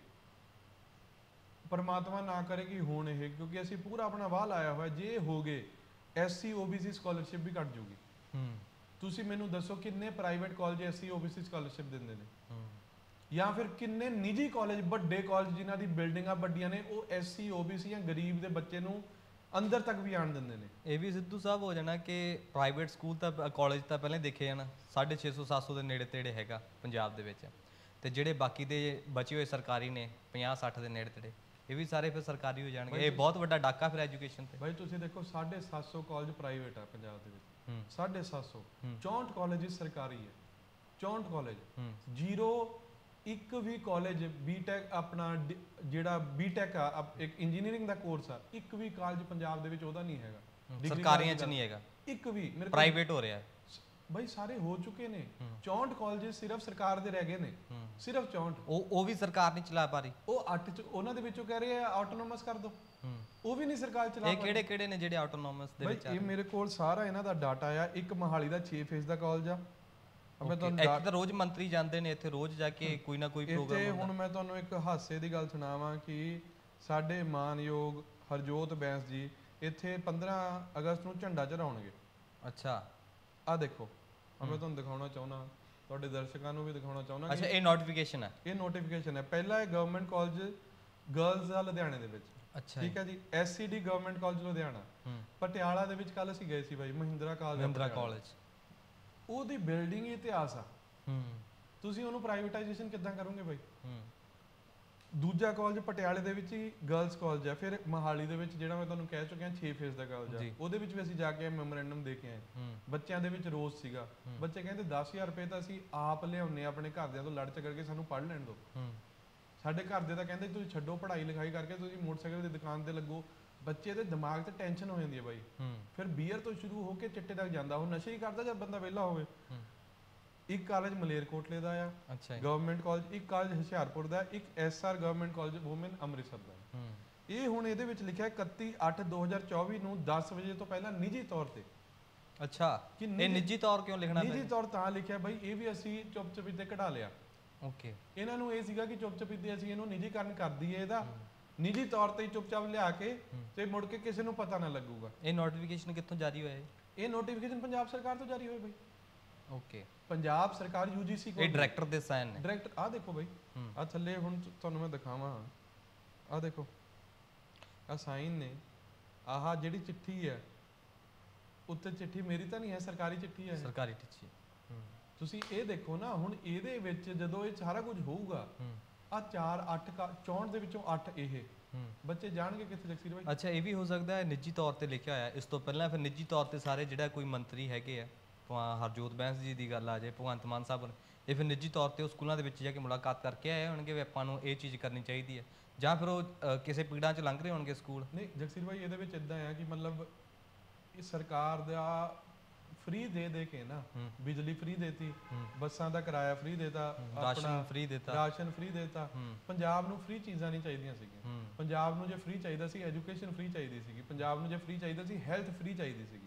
ਪਰਮਾਤਮਾ ਨਾ ਕਰੇ ਕਿ ਹੋਣ ਇਹ, ਕਿਉਂਕਿ ਅਸੀਂ ਪੂਰਾ ਆਪਣਾ ਵਾਹ ਲਾਇਆ ਹੋਇਆ, ਜੇ ਹੋ ਗਏ S C O B C scholarship ਵੀ ਘੱਟ ਜੂਗੀ। ਤੁਸੀਂ ਮੈਨੂੰ ਦੱਸੋ ਕਿੰਨੇ private college S C O B C scholarship ਦਿੰਦੇ ਨੇ, ਜਾਂ ਫਿਰ ਕਿੰਨੇ ਨਿੱਜੀ ਕਾਲਜ, ਵੱਡੇ ਕਾਲਜ ਜਿਨ੍ਹਾਂ ਦੀ ਬਿਲਡਿੰਗਾਂ ਵੱਡੀਆਂ ਨੇ, ਉਹ ਐਸ ਸੀ ਓ ਬੀ ਸੀ ਜਾਂ ਗਰੀਬ ਦੇ ਬੱਚੇ ਨੂੰ ਅੰਦਰ ਤੱਕ ਵੀ ਆਣ ਦਿੰਦੇ ਨੇ। ਇਹ ਵੀ ਸਿੱਧੂ ਸਾਹਿਬ ਹੋ ਜਾਣਾ ਕਿ ਪ੍ਰਾਈਵੇਟ ਸਕੂਲ ਤਾਂ ਕਾਲਜ ਤਾਂ ਪਹਿਲਾਂ ਦੇਖੇ ਜਾਣ ਸਾਢੇ ਛੇ ਸੌ ਸੱਤ ਸੌ ਦੇ ਨੇੜੇ ਤੇੜੇ ਹੈਗਾ ਪੰਜਾਬ ਦੇ ਵਿੱਚ, ਤੇ ਜਿਹੜੇ ਬਾਕੀ ਦੇ ਬਚੇ ਹੋਏ ਸਰਕਾਰੀ ਨੇ ਪੰਜਾਹ ਸੱਠ ਦੇ ਨੇੜੇ ਤੇੜੇ, ਇਹ ਵੀ ਸਾਰੇ ਫਿਰ ਸਰਕਾਰੀ ਹੋ ਜਾਣਗੇ। ਇਹ ਬਹੁਤ ਵੱਡਾ ਡਾਕਾ ਫਿਰ ਐਜੂਕੇਸ਼ਨ ਤੇ। ਬਾਈ ਤੁਸੀਂ ਦੇਖੋ ਸਾਢੇ ਸੱਤ ਸੌ ਕਾਲਜ ਪ੍ਰਾਈਵੇਟ ਆ ਪੰਜਾਬ ਦੇ ਵਿੱਚ, ਸਾਢੇ ਸੱਤ ਸੌ ਚੌਂਹਠ ਕਾਲਜ ਸਰਕਾਰੀ ਹੈ, ਚੌਂਹਠ ਕਾਲਜ ਜ਼ੀਰੋ। ਇੱਕ ਵੀ ਕਾਲਜ ਬੀਟੈਕ ਆਪਣਾ ਜਿਹੜਾ ਬੀਟੈਕ ਆ, ਇੱਕ ਇੰਜੀਨੀਅਰਿੰਗ ਦਾ ਕੋਰਸ ਆ, ਇੱਕ ਵੀ ਕਾਲਜ ਪੰਜਾਬ ਦੇ ਵਿੱਚ ਉਹਦਾ ਨਹੀਂ ਹੈਗਾ, ਸਰਕਾਰੀਆਂ 'ਚ ਨਹੀਂ ਹੈਗਾ ਇੱਕ ਵੀ, ਮੇਰੇ ਪ੍ਰਾਈਵੇਟ ਹੋ ਰਿਹਾ ਬਾਈ। ਸਾਰੇ ਹੋ ਚੁੱਕੇ ਨੇ, ਚੌਂਹਠ ਕਾਲਜ ਸਿਰਫ ਸਰਕਾਰ ਦੇ ਰਹਿ ਗਏ ਨੇ, ਸਿਰਫ ਚੌਂਹਠ। ਉਹ ਉਹ ਵੀ ਸਰਕਾਰ ਨਹੀਂ ਚਲਾ ਪਾ ਰਹੀ। ਉਹ ਅੱਠ ਚ ਉਹਨਾਂ ਦੇ ਵਿੱਚੋਂ ਕਹਿ ਰਹੇ ਆ ਆਟੋਨੋਮਸ ਕਰ ਦੋ, ਉਹ ਵੀ ਨਹੀਂ ਸਰਕਾਰ ਚਲਾ ਪਾ ਰਹੀ। ਇਹ ਕਿਹੜੇ ਕਿਹੜੇ ਨੇ ਜਿਹੜੇ ਆਟੋਨੋਮਸ ਦੇ ਵਿੱਚ ਆ? ਇਹ ਮੇਰੇ ਕੋਲ ਸਾਰਾ ਇਹਨਾਂ ਦਾ ਡਾਟਾ ਆ। ਇੱਕ ਮੋਹਾਲੀ ਦਾ ਛੇ ਫੇਸ ਦਾ ਕਾਲਜ ਆ, ਮੈਂ ਤੁਹਾਨੂੰ ਇੱਥੇ ਤਾਂ ਰੋਜ਼ ਮੰਤਰੀ ਜਾਂਦੇ ਨੇ ਇੱਥੇ ਰੋਜ਼ ਜਾ ਕੇ ਕੋਈ ਨਾ ਕੋਈ ਪ੍ਰੋਗਰਾਮ ਇੱਥੇ ਹੁਣ ਮੈਂ ਤੁਹਾਨੂੰ ਇੱਕ ਹਾਸੇ ਦੀ ਗੱਲ ਸੁਣਾਵਾਂ ਕਿ ਸਾਡੇ ਮਾਨਯੋਗ ਹਰਜੋਤ ਬੈਂਸ ਜੀ ਇੱਥੇ ਪੰਦਰਾਂ ਅਗਸਤ ਨੂੰ ਝੰਡਾ ਚੜਾਉਣਗੇ। ਅੱਛਾ, ਆ ਦੇਖੋ ਆ ਮੈਂ ਤੁਹਾਨੂੰ ਦਿਖਾਉਣਾ ਚਾਹੁੰਦਾ, ਤੁਹਾਡੇ ਦਰਸ਼ਕਾਂ ਨੂੰ ਵੀ ਦਿਖਾਉਣਾ ਚਾਹੁੰਦਾ। ਅੱਛਾ, ਇਹ ਨੋਟੀਫਿਕੇਸ਼ਨ ਹੈ? ਇਹ ਨੋਟੀਫਿਕੇਸ਼ਨ ਹੈ। ਪਹਿਲਾ ਇਹ ਗਵਰਨਮੈਂਟ ਕਾਲਜ ਗਰਲਜ਼ ਦਾ ਲੁਧਿਆਣੇ ਦੇ ਵਿੱਚ, ਅੱਛਾ ਠੀਕ ਹੈ ਜੀ। SCD government college Ludhiana. Patiala ਦੇ ਵਿੱਚ ਕੱਲ ਅਸੀਂ ਗਏ ਸੀ ਬਾਈ, ਮਹਿੰਦਰਾ ਕਾਲਜ। ਮਹਿੰਦਰਾ ਕਾਲਜ ਉਹਦੀ ਬਿਲਡਿੰਗ ਹੀ ਇਤਿਹਾਸ ਆ। ਤੁਸੀਂ ਉਹਨੂੰ ਪ੍ਰਾਈਵੇਟਾਈਜੇਸ਼ਨ ਕਿੱਦਾਂ ਕਰੋਗੇ ਬਾਈ? ਦੂਜਾ ਕਾਲਜ ਪਟਿਆਲੇ ਦੇ ਵਿੱਚ ਹੀ ਗਰਲਸ ਕਾਲਜ ਹੈ। ਫਿਰ ਮਹਾਲੀ ਦੇ ਵਿੱਚ ਜਿਹੜਾ ਮੈਂ ਤੁਹਾਨੂੰ ਕਹਿ ਚੁੱਕਿਆ ਛੇ ਫੇਸ ਦਾ ਕਾਲਜ ਹੈ, ਉਹਦੇ ਵਿੱਚ ਵੀ ਅਸੀਂ ਜਾ ਕੇ ਮੈਮੋਰੈਂਡਮ ਦੇ ਕੇ ਆਏ। ਬੱਚਿਆਂ ਦੇ ਵਿੱਚ ਰੋਸ ਸੀਗਾ। ਬੱਚੇ ਕਹਿੰਦੇ ਦਸ ਹਜ਼ਾਰ ਰੁਪਏ ਤਾਂ ਅਸੀਂ ਆਪ ਲਿਆਉਂਦੇ ਆ ਆਪਣੇ ਘਰਦਿਆਂ ਤੋਂ ਲੜ ਝਗੜ ਕੇ, ਸਾਨੂੰ ਪੜ੍ਹ ਲੈਣ ਦਿਓ। ਸਾਡੇ ਘਰ ਦੇ ਤਾਂ ਕਹਿੰਦੇ ਤੁਸੀਂ ਛੱਡੋ ਪੜ੍ਹਾਈ ਲਿਖਾਈ ਕਰਕੇ, ਤੁਸੀਂ ਮੋਟਰਸਾਈਕਲ ਦੀ ਦੁਕਾਨ ਤੇ ਲੱਗੋ। ਬੱਚੇ ਦੇ ਦਿਮਾਗ ਤੇ ਟੈਨਸ਼ਨ ਹੋ ਜਾਂਦੀ ਹੈ ਬਾਈ। ਫਿਰ ਬੀਅਰ ਤੋਂ ਸ਼ੁਰੂ ਹੋ ਕੇ ਚਿੱਟੇ ਤੱਕ ਜਾਂਦਾ। ਉਹ ਨਸ਼ੇ ਹੀ ਕਰਦਾ ਜਦ ਬੰਦਾ ਵਿਹਲਾ ਹੋਵੇ। ਇੱਕ ਕਾਲਜ ਮਲੇਰਕੋਟਲੇ ਦਾ ਆ ਗਵਰਨਮੈਂਟ ਕਾਲਜ, ਇੱਕ ਕਾਲਜ ਹੁਸ਼ਿਆਰਪੁਰ ਦਾ, ਇੱਕ SR government college women Amritsar ਦਾ। ਇਹ ਹੁਣ ਇਹਦੇ ਵਿੱਚ ਲਿਖਿਆ ਇਕੱਤੀ ਅੱਠ ਦੋ ਹਜ਼ਾਰ ਚੌਵੀ ਨੂੰ ਦਸ ਵਜੇ ਤੋਂ ਪਹਿਲਾਂ ਨਿੱਜੀ ਤੌਰ ਤੇ। ਅੱਛਾ, ਇਹ ਨਿੱਜੀ ਤੌਰ ਕਿਉਂ ਲਿਖਣਾ? ਨਿੱਜੀ ਤੌਰ ਤਾਂ ਲਿਖਿਆ ਬਾਈ, ਇਹ ਵੀ ਅਸੀਂ ਚੁੱਪ ਚਪੀਤੇ ਕਢਾ ਲਿਆ। ਓਕੇ, ਇਹਨਾਂ ਨੂੰ ਇਹ ਸੀਗਾ ਕਿ ਚੁੱਪ ਚਪੀਤੇ ਅਸੀਂ ਇਹਨੂੰ ਨਿੱਜੀਕਰਨ ਕਰ ਦਈਏ, ਇਹਦਾ ਨਿੱਜੀ ਤੌਰ ਤੇ ਚੁੱਪਚਾਪ ਲਿਆ ਕੇ ਤੇ ਮੁੜ ਕੇ ਕਿਸੇ ਨੂੰ ਪਤਾ ਨਾ ਲੱਗੂਗਾ। ਇਹ ਨੋਟੀਫਿਕੇਸ਼ਨ ਕਿੱਥੋਂ ਜਾਰੀ ਹੋਇਆ? ਇਹ ਨੋਟੀਫਿਕੇਸ਼ਨ ਪੰਜਾਬ ਸਰਕਾਰ ਤੋਂ ਜਾਰੀ ਹੋਇਆ ਬਾਈ। ਓਕੇ, ਪੰਜਾਬ ਸਰਕਾਰ ਯੂਜੀਸੀ ਕੋਲ। ਇਹ ਡਾਇਰੈਕਟਰ ਦੇ ਸਾਈਨ ਨੇ? ਡਾਇਰੈਕਟਰ ਆ ਦੇਖੋ ਬਾਈ, ਆ ਥੱਲੇ ਹੁਣ ਤੁਹਾਨੂੰ ਮੈਂ ਦਿਖਾਵਾਂ। ਆ ਦੇਖੋ ਆ ਸਾਈਨ ਨੇ। ਆਹ ਜਿਹੜੀ ਚਿੱਠੀ ਹੈ ਉੱਤੇ, ਚਿੱਠੀ ਮੇਰੀ ਤਾਂ ਨਹੀਂ ਹੈ, ਸਰਕਾਰੀ ਚਿੱਠੀ ਹੈ, ਸਰਕਾਰੀ ਚਿੱਠੀ। ਤੁਸੀਂ ਇਹ ਦੇਖੋ ਨਾ, ਹੁਣ ਇਹਦੇ ਵਿੱਚ ਜਦੋਂ ਇਹ ਸਾਰਾ ਕੁਝ ਹੋਊਗਾ, ਆ ਚਾਰ ਅੱਠ ਚੌਂਹਠ ਦੇ ਵਿੱਚੋਂ ਅੱਠ ਇਹ ਬੱਚੇ ਜਾਣਗੇ ਕਿੱਥੇ ਜਗਸੀਰ ਬਾਈ? ਅੱਛਾ, ਇਹ ਵੀ ਹੋ ਸਕਦਾ ਹੈ ਨਿੱਜੀ ਤੌਰ ਤੇ ਲਿਖਿਆ ਹੋਇਆ। ਇਸ ਤੋਂ ਪਹਿਲਾਂ ਫਿਰ ਨਿੱਜੀ ਤੌਰ ਤੇ ਸਾਰੇ ਜਿਹੜਾ ਕੋਈ ਮੰਤਰੀ ਹੈਗੇ ਆ, ਹਰਜੋਤ ਬੈਂਸ ਜੀ ਦੀ ਗੱਲ ਆ ਜਾਏ, ਭਗਵੰਤ ਮਾਨ ਸਾਹਿਬ, ਇਹ ਫਿਰ ਨਿੱਜੀ ਤੌਰ ਤੇ ਉਹ ਸਕੂਲਾਂ ਦੇ ਵਿੱਚ ਜਾ ਕੇ ਮੁਲਾਕਾਤ ਕਰਕੇ ਆਏ ਹੋਣਗੇ ਵੀ ਆਪਾਂ ਨੂੰ ਇਹ ਚੀਜ਼ ਕਰਨੀ ਚਾਹੀਦੀ ਹੈ, ਜਾਂ ਫਿਰ ਉਹ ਕਿਸੇ ਪੀੜਾਂ 'ਚ ਲੰਘ ਰਹੇ ਹੋਣਗੇ ਸਕੂਲ? ਨਹੀਂ ਜਗਸੀਰ ਬਾਈ, ਇਹਦੇ ਵਿੱਚ ਇਦਾਂ ਆ ਕਿ ਮਤਲਬ ਇਹ ਸਰਕਾਰ ਦਾ ਫ੍ਰੀ ਦੇ ਦੇ ਕੇ ਨਾ, ਬਿਜਲੀ ਫ੍ਰੀ ਦੇਤੀ, ਬੱਸਾਂ ਦਾ ਕਿਰਾਇਆ ਫ੍ਰੀ ਦੇਤਾ, ਰਾਸ਼ਨ ਫ੍ਰੀ ਦੇਤਾ, ਰਾਸ਼ਨ ਫ੍ਰੀ ਦੇਤਾ। ਪੰਜਾਬ ਨੂੰ ਫ੍ਰੀ ਚੀਜ਼ਾਂ ਨਹੀਂ ਚਾਹੀਦੀਆਂ ਸੀਗੀਆਂ। ਪੰਜਾਬ ਨੂੰ ਜੇ ਫ੍ਰੀ ਚਾਹੀਦਾ ਸੀ, ਐਜੂਕੇਸ਼ਨ ਫ੍ਰੀ ਚਾਹੀਦੀ ਸੀਗੀ। ਪੰਜਾਬ ਨੂੰ ਜੇ ਫ੍ਰੀ ਚਾਹੀਦਾ ਸੀ, ਹੈਲਥ ਫ੍ਰੀ ਚਾਹੀਦੀ ਸੀਗੀ।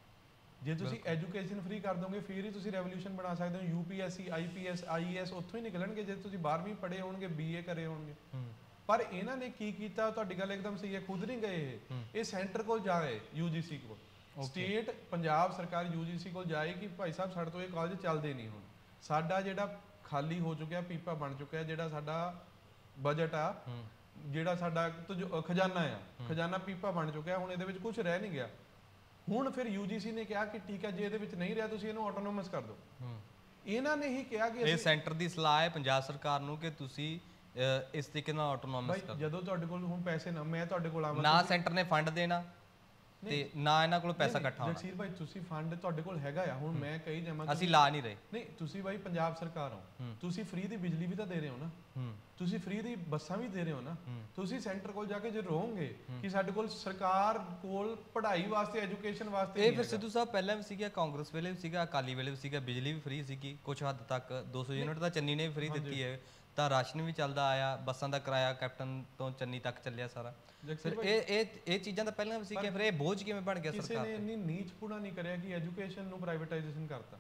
ਜੇ ਤੁਸੀਂ ਐਜੂਕੇਸ਼ਨ ਫ੍ਰੀ ਕਰ ਦੋਗੇ ਫਿਰ ਹੀ ਤੁਸੀਂ ਰੈਵੋਲੂਸ਼ਨ ਬਣਾ ਸਕਦੇ ਹੋ। ਯੂਪੀਐਸਸੀ, ਆਈਪੀਐਸ, ਆਈਏਐਸ ਉੱਥੋਂ ਹੀ ਨਿਕਲਣਗੇ ਜੇ ਤੁਸੀਂ ਬਾਰ੍ਹਵੀਂ ਪੜ੍ਹੇ ਹੋਣਗੇ, ਬੀਏ ਕਰੇ ਹੋਣਗੇ। ਪਰ ਇਹਨਾਂ ਨੇ ਕੀ ਕੀਤਾ, ਤੁਹਾਡੀ ਗੱਲ ਇੱਕਦਮ ਸਹੀ ਹੈ, ਖੁਦ ਨਹੀਂ ਗਏ ਇਹ ਇਹ ਸੈਂਟਰ ਕੋਲ ਜਾ ਗਏ, ਯੂਜੀਸੀ ਕੋਲ। ਸਟੇਟ ਪੰਜਾਬ ਸਰਕਾਰ ਯੂਜੀਸੀ ਕੋਲ ਜਾਏ ਕਿ ਭਾਈ ਸਾਹਿਬ ਸਾਡੇ ਤੋਂ ਇਹ ਕਾਲਜ ਚੱਲਦੇ ਨਹੀਂ, ਹੁਣ ਸਾਡਾ ਜਿਹੜਾ ਖਾਲੀ ਹੋ ਚੁੱਕਿਆ, ਪੀਪਾ ਬਣ ਚੁੱਕਿਆ, ਜਿਹੜਾ ਸਾਡਾ ਬਜਟ ਆ, ਜਿਹੜਾ ਸਾਡਾ ਖਜ਼ਾਨਾ ਆ, ਖਜ਼ਾਨਾ ਪੀਪਾ ਬਣ ਚੁੱਕਿਆ, ਹੁਣ ਇਹਦੇ ਵਿੱਚ ਕੁਝ ਰਹਿ ਨਹੀਂ ਗਿਆ। ਹੁਣ ਫਿਰ ਯੂਜੀਸੀ ਨੇ ਕਿਹਾ ਕਿ ਠੀਕ ਹੈ, ਜੇ ਇਹਦੇ ਵਿੱਚ ਨਹੀਂ ਰਿਹਾ ਤੁਸੀਂ ਇਹਨੂੰ ਆਟੋਨੋਮਸ ਕਰ ਦਿਓ। ਇਹਨਾਂ ਨੇ ਹੀ ਕਿਹਾ ਕਿ ਇਹ ਸੈਂਟਰ ਦੀ ਸਲਾਹ ਹੈ ਪੰਜਾਬ ਸਰਕਾਰ ਨੂੰ ਕਿ ਤੁਸੀਂ ਇਸ ਤਰੀਕੇ ਨਾਲ ਆਟੋਨੋਮਸ ਕਰੋ। ਜਦੋਂ ਤੁਹਾਡੇ ਕੋਲ ਹੁਣ ਪੈਸੇ ਨਾ, ਮੈਂ ਤੁਹਾਡੇ ਕੋਲ ਆਵਾਂ ਨਾ, ਸੈਂਟਰ ਨੇ ਫੰਡ ਦੇਣਾ ਤੇ ਨਾ ਇਹਨਾਂ ਕੋਲ ਪੈਸਾ ਇਕੱਠਾ ਹੋਣਾ। ਜਗਸੀਰ ਭਾਈ, ਤੁਸੀਂ ਫੰਡ ਤੁਹਾਡੇ ਕੋਲ ਹੈਗਾ ਆ, ਹੁਣ ਮੈਂ ਕਹੀ ਜਾਵਾਂ ਅਸੀਂ ਲਾ ਨਹੀਂ ਰਹੇ। ਨਹੀਂ, ਤੁਸੀਂ ਬਾਈ ਪੰਜਾਬ ਸਰਕਾਰ ਹੋ, ਤੁਸੀਂ ਫ੍ਰੀ ਦੀ ਬਿਜਲੀ ਵੀ ਤਾਂ ਦੇ ਰਹੇ ਹੋ ਨਾ, ਤੁਸੀਂ ਫ੍ਰੀ ਦੀ ਬੱਸਾਂ ਵੀ ਦੇ ਰਹੇ ਹੋ ਨਾ। ਤੁਸੀਂ ਸੈਂਟਰ ਕੋਲ ਜਾ ਕੇ ਜੇ ਰਹੋਗੇ ਕਿ ਸਾਡੇ ਕੋਲ ਸਰਕਾਰ ਕੋਲ ਪੜ੍ਹਾਈ ਵਾਸਤੇ, ਐਜੂਕੇਸ਼ਨ ਵਾਸਤੇ, ਇਹ ਫਿਰ ਸਿੱਧੂ ਸਾਹਿਬ ਪਹਿਲਾਂ ਵੀ ਸੀਗਾ, ਕਾਂਗਰਸ ਵੇਲੇ ਵੀ ਸੀਗਾ, ਅਕਾਲੀ ਵੇਲੇ ਵੀ ਸੀਗਾ, ਬਿਜਲੀ ਵੀ ਫ੍ਰੀ ਸੀਗੀ ਕੁਝ ਹੱਦ ਤੱਕ, ਦੋ ਸੌ ਯੂਨਿਟ ਤਾਂ ਚੰਨੀ ਨੇ ਵੀ ਫ੍ਰੀ ਦਿੱਤੀ ਹੈ, ਤਾਂ ਰਾਸ਼ਨ ਵੀ ਚੱਲਦਾ ਆਇਆ, ਬੱਸਾਂ ਦਾ ਕਿਰਾਇਆ ਕੈਪਟਨ ਤੋਂ ਚੰਨੀ ਤੱਕ ਚੱਲਿਆ ਸਾਰਾ। ਫਿਰ ਇਹ ਇਹ ਇਹ ਚੀਜ਼ਾਂ ਤਾਂ ਪਹਿਲਾਂ ਵੀ ਸੀਗੀਆਂ, ਫਿਰ ਇਹ ਬੋਝ ਕਿਵੇਂ ਬਣ ਗਿਆ ਸਰਕਾਰ ਤੇ? ਕਿਸੇ ਨੇ ਇੰਨੀ ਨੀਚਪੁਣਾ ਨਹੀਂ ਕਰਿਆ ਕਿ ਐਜੂਕੇਸ਼ਨ ਨੂੰ ਪ੍ਰਾਈਵੇਟਾਈਜੇਸ਼ਨ ਕਰਤਾ।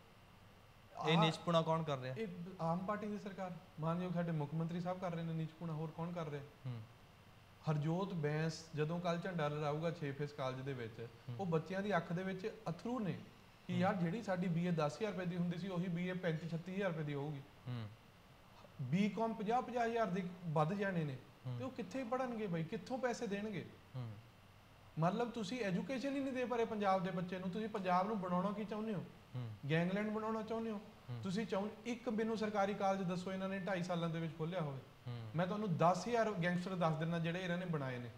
ਇਹ ਨੀਚਪੁਣਾ ਕੌਣ ਕਰ ਰਿਹਾ? ਇਹ ਆਮ ਪਾਰਟੀ ਦੀ ਸਰਕਾਰ, ਮਾਨਯੋਗ ਸਾਡੇ ਮੁੱਖ ਮੰਤਰੀ ਸਾਹਿਬ ਕਰ ਰਹੇ ਨੇ ਨੀਚਪੁਣਾ, ਹੋਰ ਕੌਣ ਕਰ ਰਿਹਾ? ਹਰਜੋਤ ਬੈਂਸ ਜਦੋਂ ਕੱਲ ਝੰਡਾ ਲਹਿਰਾਊਗਾ ਛੇ ਫੇਸ ਕਾਲਜ ਦੇ ਵਿੱਚ, ਉਹ ਬੱਚਿਆਂ ਦੀ ਅੱਖ ਦੇ ਵਿੱਚ ਅਥਰੂ ਨੇ ਕਿ ਯਾਰ ਜਿਹੜੀ ਸਾਡੀ ਬੀਏ ਦਸ ਹਜ਼ਾਰ ਰੁਪਏ ਦੀ ਹੁੰਦੀ ਸੀ, ਉਹੀ ਬੀਏ ਪੈਂਤੀ ਛੱਤੀ ਹਜ਼ਾਰ ਰੁਪਏ ਦੀ ਹੋਊਗੀ। ਬੀਕਾਮ ਪੰਜਾਹ ਪੰਜਾਹ ਹਜ਼ਾਰ ਦੇ ਵੱਧ ਜਾਣੇ ਨੇ, ਤੇ ਉਹ ਕਿੱਥੇ ਪੜਨਗੇ ਬਾਈ, ਕਿੱਥੋਂ ਪੈਸੇ ਦੇਣਗੇ? ਮਤਲਬ ਤੁਸੀਂ ਐਜੂਕੇਸ਼ਨ ਹੀ ਨਹੀਂ ਦੇ ਪਾਰੇ ਪੰਜਾਬ ਦੇ ਬੱਚੇ ਨੂੰ। ਤੁਸੀਂ ਪੰਜਾਬ ਨੂੰ ਬਣਾਉਣਾ ਕੀ ਚਾਹੁੰਦੇ ਹੋ? ਗੈਂਗਲੈਂਡ ਬਣਾਉਣਾ ਚਾਹੁੰਦੇ ਹੋ? ਤੁਸੀਂ ਚਾਹੁੰ ਇੱਕ ਮੈਨੂੰ ਸਰਕਾਰੀ ਕਾਲਜ ਦੱਸੋ ਇਹਨਾਂ ਨੇ ਢਾਈ ਸਾਲਾਂ ਦੇ ਵਿੱਚ ਖੋਲਿਆ ਹੋਵੇ। ਮੈਂ ਤੁਹਾਨੂੰ ਦਸ ਹਜ਼ਾਰ ਗੈਂਗਸਟਰ ਦੱਸ ਦਿੰਦਾ ਜਿਹੜੇ ਇਹਨਾਂ ਨੇ ਬਣਾਏ ਨੇ।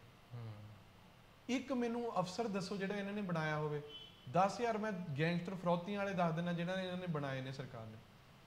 ਇੱਕ ਮੈਨੂੰ ਅਫਸਰ ਦੱਸੋ ਜਿਹੜਾ ਇਹਨਾਂ ਨੇ ਬਣਾਇਆ ਹੋਵੇ। ਦਸ ਹਜ਼ਾਰ ਮੈਂ ਗੈਂਗਸਟਰ ਫਰੌਤੀਆਂ ਵਾਲੇ ਦੱਸ ਦਿੰਦਾ ਜਿਹੜਾ ਇਹਨਾਂ ਨੇ ਬਣਾਏ ਨੇ ਸਰਕਾਰ ਨੇ।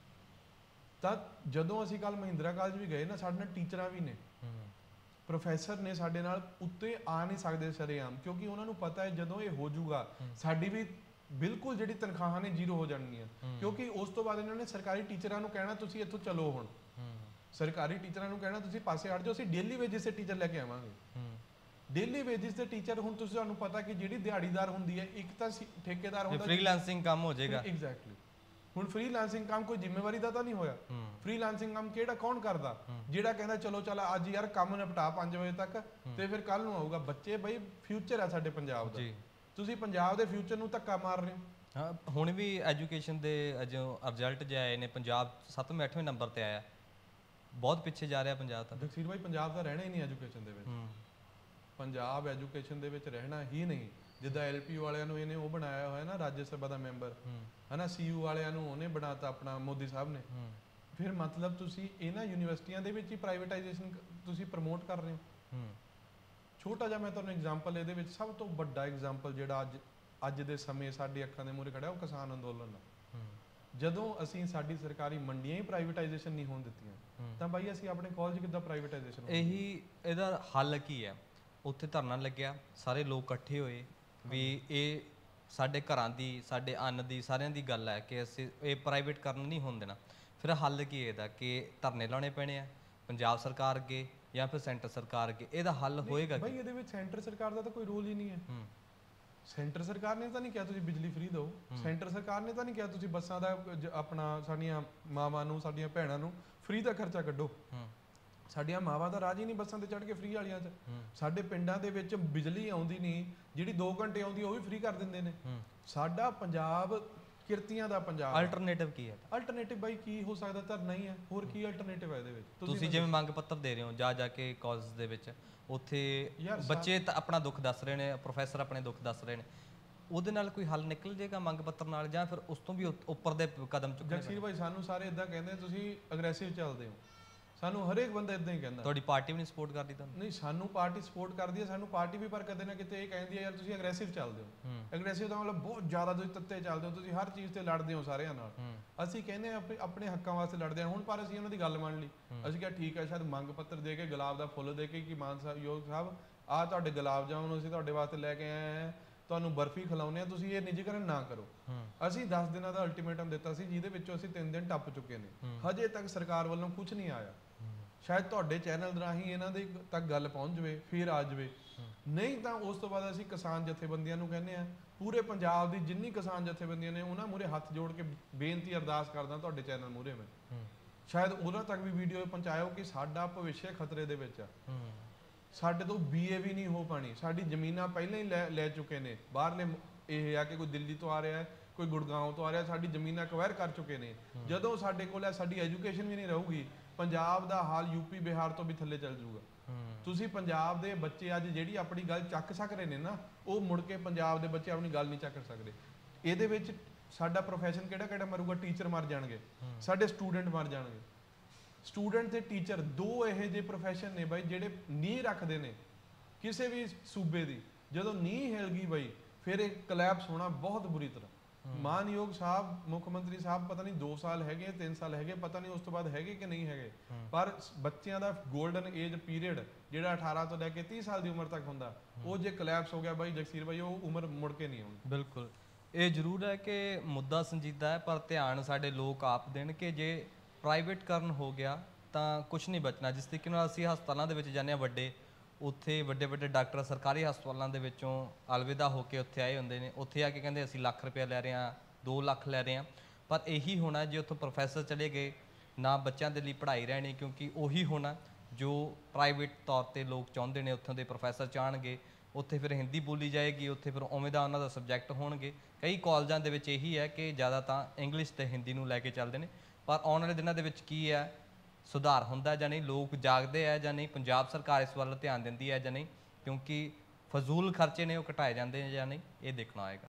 ਤਾਂ ਜਦੋਂ ਅਸੀਂ ਕੱਲ ਮਹਿੰਦਰਾ ਕਾਲਜ ਵੀ ਗਏ ਨਾ, ਸਾਡੇ ਨਾਲ ਟੀਚਰਾਂ ਵੀ ਨੇ, ਪ੍ਰੋਫੈਸਰ ਨੇ ਸਾਡੇ ਨਾਲ, ਉੱਤੇ ਆ ਨਹੀਂ ਸਕਦੇ ਸਰੇਆਮ, ਕਿਉਂਕਿ ਉਹਨਾਂ ਨੂੰ ਪਤਾ ਹੈ ਜਦੋਂ ਇਹ ਹੋ ਜਾਊਗਾ ਸਾਡੀ ਵੀ ਬਿਲਕੁਲ ਜਿਹੜੀ ਤਨਖਾਹਾਂ ਨੇ ਜ਼ੀਰੋ ਹੋ ਜਾਣਗੀਆਂ। ਕਿਉਂਕਿ ਉਸ ਤੋਂ ਬਾਅਦ ਇਹਨਾਂ ਨੇ ਸਰਕਾਰੀ ਟੀਚਰਾਂ ਨੂੰ ਕਹਿਣਾ ਤੁਸੀਂ ਇੱਥੋਂ ਚਲੋ, ਹੁਣ ਸਰਕਾਰੀ ਟੀਚਰਾਂ ਨੂੰ ਕਹਿਣਾ ਤੁਸੀਂ ਪਾਸੇ ਹਟ ਜਾਓ, ਅਸੀਂ ਡੇਲੀ ਵੇਜਿਸ ਤੇ ਟੀਚਰ ਲੈ ਕੇ ਆਵਾਂਗੇ। ਡੇਲੀ ਵੇਜਿਸ ਤੇ ਟੀਚਰ, ਹੁਣ ਤੁਸੀਂ ਤੁਹਾਨੂੰ ਪਤਾ ਕਿ ਜਿਹੜੀ ਦਿਹਾੜੀਦਾਰ ਹੁੰਦੀ ਹੈ, ਇੱਕ ਤਾਂ ਠੇਕੇਦਾਰ ਹੁੰਦਾ, ਫ੍ਰੀਲਾਂਸਿੰਗ ਕੰਮ ਹੋ ਜਾਏਗਾ। ਐਗਜ਼ੈਕਟਲੀ। ਹੁਣ ਫ੍ਰੀਲਾਂਸਿੰਗ ਕੰਮ ਕੋਈ ਜ਼ਿੰਮੇਵਾਰੀ ਦਾ ਤਾਂ ਨਹੀਂ ਹੋਇਆ। ਫ੍ਰੀਲਾਂਸਿੰਗ ਕੰਮ ਕਿਹੜਾ ਕੌਣ ਕਰਦਾ? ਜਿਹੜਾ ਕਹਿੰਦਾ ਚਲੋ ਚਲ ਅੱਜ ਯਾਰ ਕੰਮ ਨਿਪਟਾ ਪੰਜ ਵਜੇ ਤੱਕ ਤੇ ਫਿਰ ਕੱਲ ਨੂੰ ਆਊਗਾ। ਬੱਚੇ ਬਈ ਫਿਊਚਰ ਆ ਸਾਡੇ ਪੰਜਾਬ ਦਾ, ਤੁਸੀਂ ਪੰਜਾਬ ਦੇ ਫਿਊਚਰ ਨੂੰ ਧੱਕਾ ਮਾਰ ਰਹੇ ਹੋ। ਹਾਂ, ਹੁਣ ਵੀ ਐਜੂਕੇਸ਼ਨ ਦੇ ਜੋ ਰਿਜ਼ਲਟ ਜੇ ਆਏ ਨੇ, ਪੰਜਾਬ ਸੱਤਵੇਂ ਅੱਠਵੇਂ ਨੰਬਰ ਤੇ ਆਇਆ, ਬਹੁਤ ਪਿੱਛੇ ਜਾ ਰਿਹਾ ਪੰਜਾਬ ਤਾਂ। ਜਗਸੀਰ ਭਾਈ ਪੰਜਾਬ ਦਾ ਰਹਿਣਾ ਹੀ ਨਹੀਂ ਐਜੂਕੇਸ਼ਨ ਦੇ ਵਿੱਚ। ਪੰਜਾਬ ਐਜੂਕੇਸ਼ਨ ਦੇ ਵਿੱਚ ਰਹਿਣਾ ਹੀ ਨਹੀਂ। ਜਿੱਦਾਂ ਐਲਪੀ ਵਾਲਿਆਂ ਨੂੰ ਇਹਨੇ ਉਹ ਬਣਾਇਆ ਹੋਇਆ ਨਾ ਰਾਜ ਸਭਾ ਦਾ ਮੈਂਬਰ, ਹਨਾ, ਸੀਯੂ ਵਾਲਿਆਂ ਨੂੰ ਉਹਨੇ ਬਣਾਤਾ ਆਪਣਾ ਮੋਦੀ ਸਾਹਿਬ ਨੇ। ਫਿਰ ਮਤਲਬ ਤੁਸੀਂ ਇਹਨਾਂ ਯੂਨੀਵਰਸਿਟੀਆਂ ਦੇ ਵਿੱਚ ਹੀ ਪ੍ਰਾਈਵੇਟਾਈਜੇਸ਼ਨ ਤੁਸੀਂ ਪ੍ਰਮੋਟ ਕਰ ਰਹੇ ਹੋ। ਛੋਟਾ ਜਿਹਾ ਮੈਂ ਤੁਹਾਨੂੰ ਐਗਜ਼ਾਮਪਲ ਇਹਦੇ ਵਿੱਚ ਸਭ ਤੋਂ ਵੱਡਾ ਐਗਜ਼ਾਮਪਲ ਜਿਹੜਾ ਅੱਜ ਅੱਜ ਦੇ ਸਮੇਂ ਸਾਡੀ ਅੱਖਾਂ ਦੇ ਮੂਹਰੇ ਖੜਿਆ ਉਹ ਕਿਸਾਨ ਅੰਦੋਲਨ ਦਾ। ਜਦੋਂ ਅਸੀਂ ਸਾਡੀ ਸਰਕਾਰੀ ਮੰਡੀਆਂ ਹੀ ਪ੍ਰਾਈਵੇਟਾਈਜੇਸ਼ਨ ਨਹੀਂ ਹੋਣ ਦਿੱਤੀਆਂ ਤਾਂ ਬਾਈ ਅਸੀਂ ਆਪਣੇ ਕਾਲਜ ਕਿੱਦਾਂ ਪ੍ਰਾਈਵੇਟਾਈਜੇਸ਼ਨ? ਇਹੀ ਇਹਦਾ ਹੱਲ ਕੀ ਹੈ? ਉੱਥੇ ਧਰਨਾ ਲੱਗਿਆ, ਸਾਰੇ ਲੋਕ ਇਕੱਠੇ ਹੋਏ ਵੀ ਇਹ ਸਾਡੇ ਘਰਾਂ ਦੀ, ਸਾਡੇ ਅੰਨ ਦੀ, ਸਾਰਿਆਂ ਦੀ ਗੱਲ ਹੈ ਕਿ ਅਸੀਂ ਇਹ ਪ੍ਰਾਈਵੇਟ ਕਰਨ ਨਹੀਂ ਹੋਣ ਦੇਣਾ। ਫਿਰ ਹੱਲ ਕੀ ਇਹਦਾ? ਕਿ ਧਰਨੇ ਲਾਉਣੇ ਪੈਣੇ ਆ ਪੰਜਾਬ ਸਰਕਾਰ ਅੱਗੇ ਜਾਂ ਫਿਰ ਸੈਂਟਰ ਸਰਕਾਰ ਅੱਗੇ? ਇਹਦਾ ਹੱਲ ਹੋਏਗਾ ਬਾਈ ਇਹਦੇ ਵਿੱਚ ਸੈਂਟਰ ਸਰਕਾਰ ਦਾ ਤਾਂ ਕੋਈ ਰੋਲ ਹੀ ਨਹੀਂ ਹੈ। ਸੈਂਟਰ ਸਰਕਾਰ ਨੇ ਤਾਂ ਨਹੀਂ ਕਿਹਾ ਤੁਸੀਂ ਬਿਜਲੀ ਫ੍ਰੀ ਦਿਓ, ਸੈਂਟਰ ਸਰਕਾਰ ਨੇ ਤਾਂ ਨਹੀਂ ਕਿਹਾ ਤੁਸੀਂ ਬੱਸਾਂ ਦਾ ਆਪਣਾ ਸਾਡੀਆਂ ਮਾਵਾਂ ਨੂੰ, ਸਾਡੀਆਂ ਭੈਣਾਂ ਨੂੰ ਫ੍ਰੀ ਦਾ ਖਰਚਾ ਕੱਢੋ। ਸਾਡੀਆਂ ਮਾਵਾਂ ਦਾ ਰਾਜ ਹੀ ਨਹੀਂ ਬੱਸਾਂ ਤੇ ਚੜ੍ਹ ਕੇ ਫ੍ਰੀ ਵਾਲੀਆਂ 'ਚ। ਸਾਡੇ ਪਿੰਡਾਂ ਦੇ ਵਿੱਚ ਬਿਜਲੀ ਆਉਂਦੀ ਨਹੀਂ, ਜਿਹੜੀ ਦੋ ਘੰਟੇ ਆਉਂਦੀ ਉਹ ਵੀ ਫ੍ਰੀ ਕਰ ਦਿੰਦੇ ਨੇ। ਸਾਡਾ ਪੰਜਾਬ ਕਿਰਤੀਆਂ ਦਾ ਪੰਜਾਬ। ਅਲਟਰਨੇਟਿਵ ਕੀ ਹੈ? ਅਲਟਰਨੇਟਿਵ ਬਾਈ ਕੀ ਹੋ ਸਕਦਾ? ਧਰਨਾ ਹੀ ਹੈ, ਹੋਰ ਕੀ ਅਲਟਰਨੇਟਿਵ ਹੈ ਇਹਦੇ ਵਿੱਚ? ਤੁਸੀਂ ਜਿਵੇਂ ਮੰਗ ਪੱਤਰ ਦੇ ਰਹੇ ਹੋ ਜਾ ਜਾ ਕੇ ਕਾਲਜ ਦੇ ਵਿੱਚ, ਉੱਥੇ ਬੱਚੇ ਤਾਂ ਆਪਣਾ ਦੁੱਖ ਦੱਸ ਰਹੇ ਨੇ, ਪ੍ਰੋਫੈਸਰ ਆਪਣੇ ਦੁੱਖ ਦੱਸ ਰਹੇ ਨੇ, ਉਹਦੇ ਨਾਲ ਕੋਈ ਹੱਲ ਨਿਕਲ ਜਾਏਗਾ ਮੰਗ ਪੱਤਰ ਨਾਲ, ਜਾਂ ਫਿਰ ਉਸ ਤੋਂ ਵੀ ਉੱਪਰ ਦੇ ਕਦਮ ਚੁੱਕਣੇ? ਜਗਸੀਰ ਭਾਈ ਸਾਨੂੰ ਸਾਰੇ ਇਦਾਂ ਕਹਿੰਦੇ ਤੁਸੀਂ ਅਗਰੈਸਿਵ ਚੱਲਦੇ ਹੋ, ਸਾਨੂੰ ਹਰੇਕ ਬੰਦਾ ਇਦਾਂ ਹੀ ਕਹਿੰਦਾ। ਤੁਹਾਡੀ ਪਾਰਟੀ ਵੀ ਨਹੀਂ ਸਪੋਰਟ ਕਰਦੀ ਤੁਹਾਨੂੰ? ਨਹੀਂ, ਸਾਨੂੰ ਪਾਰਟੀ ਸਪੋਰਟ ਕਰਦੀ ਹੈ, ਸਾਨੂੰ ਪਾਰਟੀ ਵੀ ਪਰ ਕਦੇ ਨਾ ਕਿਤੇ ਇਹ ਕਹਿੰਦੀ ਹੈ ਯਾਰ ਤੁਸੀਂ ਅਗਰੈਸਿਵ ਚੱਲਦੇ ਹੋ। ਅਗਰੈਸਿਵ ਦਾ ਮਤਲਬ ਬਹੁਤ ਜ਼ਿਆਦਾ ਤੁਸੀਂ ਤੱਤੇ ਚੱਲਦੇ ਹੋ, ਤੁਸੀਂ ਹਰ ਚੀਜ਼ ਤੇ ਲੜਦੇ ਹੋ ਸਾਰਿਆਂ ਨਾਲ। ਅਸੀਂ ਕਹਿੰਦੇ ਆਪਣੇ ਆਪਣੇ ਹੱਕਾਂ ਵਾਸਤੇ ਲੜਦੇ ਹਾਂ। ਹੁਣ ਪਰ ਅਸੀਂ ਉਹਨਾਂ ਦੀ ਗੱਲ ਮੰਨ ਲਈ, ਅਸੀਂ ਕਿਹਾ ਠੀਕ ਹੈ, ਸ਼ਾਇਦ ਮੰਗ ਪੱਤਰ ਦੇ ਕੇ, ਗੁਲਾਬ ਦਾ ਫੁੱਲ ਦੇ ਕੇ ਕਿ ਮਾਨ ਸਾਹਿਬ ਯੋਗ ਸਾਹਿਬ ਆਹ ਤੁਹਾਡੇ ਗੁਲਾਬ ਜਾਮੁਨ ਅਸੀਂ ਤੁਹਾਡੇ ਵਾਸਤੇ ਲੈ ਕੇ ਆਏ ਹਾਂ, ਤੁਹਾਨੂੰ ਬਰਫੀ ਖਿਲਾਉਂਦੇ ਆ, ਤੁਸੀਂ ਇਹ ਨਿੱਜੀਕਰਨ ਨਾ ਕਰੋ। ਅਸੀਂ ਦਸ ਦਿਨਾਂ ਦਾ ਅਲਟੀਮੇਟਮ ਦਿੱਤਾ ਸੀ, ਜਿਹਦੇ ਵਿੱਚੋਂ ਅਸੀਂ ਤਿੰਨ ਦਿਨ ਟੱਪ ਚੁੱਕੇ ਨੇ, ਹਜੇ ਤੱਕ ਸਰਕਾਰ ਵੱਲੋਂ ਕੁਝ ਨਹੀਂ ਆਇਆ। ਸ਼ਾਇਦ ਤੁਹਾਡੇ ਚੈਨਲ ਰਾਹੀਂ ਇਹਨਾਂ ਦੇ ਤੱਕ ਗੱਲ ਪਹੁੰਚ ਜਾਵੇ, ਫਿਰ ਆ ਜਾਵੇ। ਨਹੀਂ ਤਾਂ ਉਸ ਤੋਂ ਬਾਅਦ ਅਸੀਂ ਕਿਸਾਨ ਜਥੇਬੰਦੀਆਂ ਨੂੰ ਕਹਿੰਦੇ ਆ, ਪੂਰੇ ਪੰਜਾਬ ਦੀ ਜਿੰਨੀ ਕਿਸਾਨ ਜਥੇਬੰਦੀਆਂ ਨੇ ਉਹਨਾਂ ਮੂਹਰੇ ਹੱਥ ਜੋੜ ਕੇ ਬੇਨਤੀ ਅਰਦਾਸ ਕਰਦਾ ਤੁਹਾਡੇ ਚੈਨਲ ਮੂਹਰੇ ਮੈਂ, ਸ਼ਾਇਦ ਉਹਨਾਂ ਤੱਕ ਵੀ ਵੀਡੀਓ ਪਹੁੰਚਾਇਓ ਕਿ ਸਾਡਾ ਭਵਿੱਖ ਖਤਰੇ ਦੇ ਵਿੱਚ ਆ। ਸਾਡੇ ਤੋਂ ਬੀਏ ਵੀ ਨਹੀਂ ਹੋ ਪਾਣੀ, ਸਾਡੀ ਜ਼ਮੀਨਾਂ ਪਹਿਲਾਂ ਹੀ ਲੈ ਲੈ ਚੁੱਕੇ ਨੇ ਬਾਹਰਲੇ। ਇਹ ਆ ਕਿ ਕੋਈ ਦਿੱਲੀ ਤੋਂ ਆ ਰਿਹਾ, ਕੋਈ ਗੁੜਗਾਉਂ ਤੋਂ ਆ ਰਿਹਾ, ਸਾਡੀ ਜ਼ਮੀਨਾਂ ਅਕਵਾਇਰ ਕਰ ਚੁੱਕੇ ਨੇ। ਜਦੋਂ ਸਾਡੇ ਕੋਲ ਹੈ, ਸਾਡੀ ਐਜੂਕੇਸ਼ਨ ਵੀ ਨਹੀਂ ਰਹੂਗੀ, ਪੰਜਾਬ ਦਾ ਹਾਲ ਯੂਪੀ ਬਿਹਾਰ ਤੋਂ ਵੀ ਥੱਲੇ ਚੱਲ ਜਾਊਗਾ। ਤੁਸੀਂ ਪੰਜਾਬ ਦੇ ਬੱਚੇ ਅੱਜ ਜਿਹੜੀ ਆਪਣੀ ਗੱਲ ਚੱਕ ਸਕ ਰਹੇ ਨੇ ਨਾ, ਉਹ ਮੁੜ ਕੇ ਪੰਜਾਬ ਦੇ ਬੱਚੇ ਆਪਣੀ ਗੱਲ ਨਹੀਂ ਚੱਕ ਸਕਦੇ। ਇਹਦੇ ਵਿੱਚ ਸਾਡਾ ਪ੍ਰੋਫੈਸ਼ਨ ਕਿਹੜਾ ਕਿਹੜਾ ਮਰੂਗਾ? ਟੀਚਰ ਮਰ ਜਾਣਗੇ, ਸਾਡੇ ਸਟੂਡੈਂਟ ਮਰ ਜਾਣਗੇ। ਸਟੂਡੈਂਟ ਤੇ ਟੀਚਰ ਦੋ ਇਹੋ ਜਿਹੇ ਪ੍ਰੋਫੈਸ਼ਨ ਨੇ ਬਾਈ ਜਿਹੜੇ ਨੀਂਹ ਰੱਖਦੇ ਨੇ ਕਿਸੇ ਵੀ ਸੂਬੇ ਦੀ। ਜਦੋਂ ਨੀਂਹ ਹਿਲ ਗਈ ਬਾਈ ਫਿਰ ਇਹ ਕਲੈਪਸ ਹੋਣਾ ਬਹੁਤ ਬੁਰੀ ਤਰ੍ਹਾਂ। ਮਾਨਯੋਗ ਸਾਹਿਬ ਮੁੱਖ ਮੰਤਰੀ ਸਾਹਿਬ ਪਤਾ ਨਹੀਂ ਦੋ ਸਾਲ ਹੈਗੇ, ਤਿੰਨ ਸਾਲ ਹੈਗੇ, ਪਤਾ ਨਹੀਂ ਉਸ ਤੋਂ ਬਾਅਦ ਹੈਗੇ ਕਿ ਨਹੀਂ ਹੈਗੇ, ਪਰ ਬੱਚਿਆਂ ਦਾ 골ਡਨ ਏਜ ਪੀਰੀਅਡ ਜਿਹੜਾ ਅਠਾਰਾਂ ਤੋਂ ਲੈ ਕੇ ਤੀਹ ਸਾਲ ਦੀ ਉਮਰ ਤੱਕ ਹੁੰਦਾ, ਉਹ ਜੇ ਕਲੈਪਸ ਹੋ ਗਿਆ ਬਾਈ ਜਗਸੀਰ ਬਾਈ, ਉਹ ਉਮਰ ਮੁੜ ਕੇ ਨਹੀਂ ਆਉਣੀ। ਬਿਲਕੁਲ, ਇਹ ਜ਼ਰੂਰ ਹੈ ਕਿ ਮੁੱਦਾ ਸੰਜੀਦਾ ਹੈ, ਪਰ ਧਿਆਨ ਸਾਡੇ ਲੋਕ ਆਪ ਦੇਣ ਕਿ ਜੇ ਪ੍ਰਾਈਵੇਟਕਰਨ ਹੋ ਗਿਆ ਤਾਂ ਕੁਝ ਨਹੀਂ ਬਚਣਾ। ਜਿਸ ਤਰੀਕੇ ਨਾਲ ਅਸੀਂ ਹਸਪਤਾਲਾਂ ਦੇ ਵਿੱਚ ਜਾਂਦੇ ਹਾਂ, ਵੱਡੇ ਉੱਥੇ ਵੱਡੇ ਵੱਡੇ ਡਾਕਟਰ ਸਰਕਾਰੀ ਹਸਪਤਾਲਾਂ ਦੇ ਵਿੱਚੋਂ ਅਲਵਿਦਾ ਹੋ ਕੇ ਉੱਥੇ ਆਏ ਹੁੰਦੇ ਨੇ, ਉੱਥੇ ਆ ਕੇ ਕਹਿੰਦੇ ਅਸੀਂ ਲੱਖ ਰੁਪਇਆ ਲੈ ਰਹੇ ਹਾਂ, ਦੋ ਲੱਖ ਲੈ ਰਹੇ ਹਾਂ। ਪਰ ਇਹੀ ਹੋਣਾ ਜੇ ਉੱਥੋਂ ਪ੍ਰੋਫੈਸਰ ਚਲੇ ਗਏ, ਨਾ ਬੱਚਿਆਂ ਦੇ ਲਈ ਪੜ੍ਹਾਈ ਰਹਿਣੀ, ਕਿਉਂਕਿ ਉਹੀ ਹੋਣਾ ਜੋ ਪ੍ਰਾਈਵੇਟ ਤੌਰ 'ਤੇ ਲੋਕ ਚਾਹੁੰਦੇ ਨੇ। ਉੱਥੋਂ ਦੇ ਪ੍ਰੋਫੈਸਰ ਚਾਹਣਗੇ, ਉੱਥੇ ਫਿਰ ਹਿੰਦੀ ਬੋਲੀ ਜਾਏਗੀ, ਉੱਥੇ ਫਿਰ ਉਵੇਂ ਦਾ ਉਹਨਾਂ ਦਾ ਸਬਜੈਕਟ ਹੋਣਗੇ। ਕਈ ਕਾਲਜਾਂ ਦੇ ਵਿੱਚ ਇਹੀ ਹੈ ਕਿ ਜ਼ਿਆਦਾ ਤਾਂ ਇੰਗਲਿਸ਼ ਅਤੇ ਹਿੰਦੀ ਨੂੰ ਲੈ ਕੇ ਚੱਲਦੇ ਨੇ, ਪਰ ਆਉਣ ਵਾਲੇ ਦਿਨਾਂ ਦੇ ਵਿੱਚ ਕੀ ਹੈ, ਸੁਧਾਰ ਹੁੰਦਾ ਜਾਂ ਨਹੀਂ, ਲੋਕ ਜਾਗਦੇ ਹੈ ਜਾਂ ਨਹੀਂ, ਪੰਜਾਬ ਸਰਕਾਰ ਇਸ ਵੱਲ ਧਿਆਨ ਦਿੰਦੀ ਹੈ ਜਾਂ ਨਹੀਂ, ਕਿਉਂਕਿ ਫਜ਼ੂਲ ਖਰਚੇ ਨੇ ਉਹ ਘਟਾਏ ਜਾਂਦੇ ਜਾਂ ਨਹੀਂ, ਇਹ ਦੇਖਣਾ ਆਏਗਾ।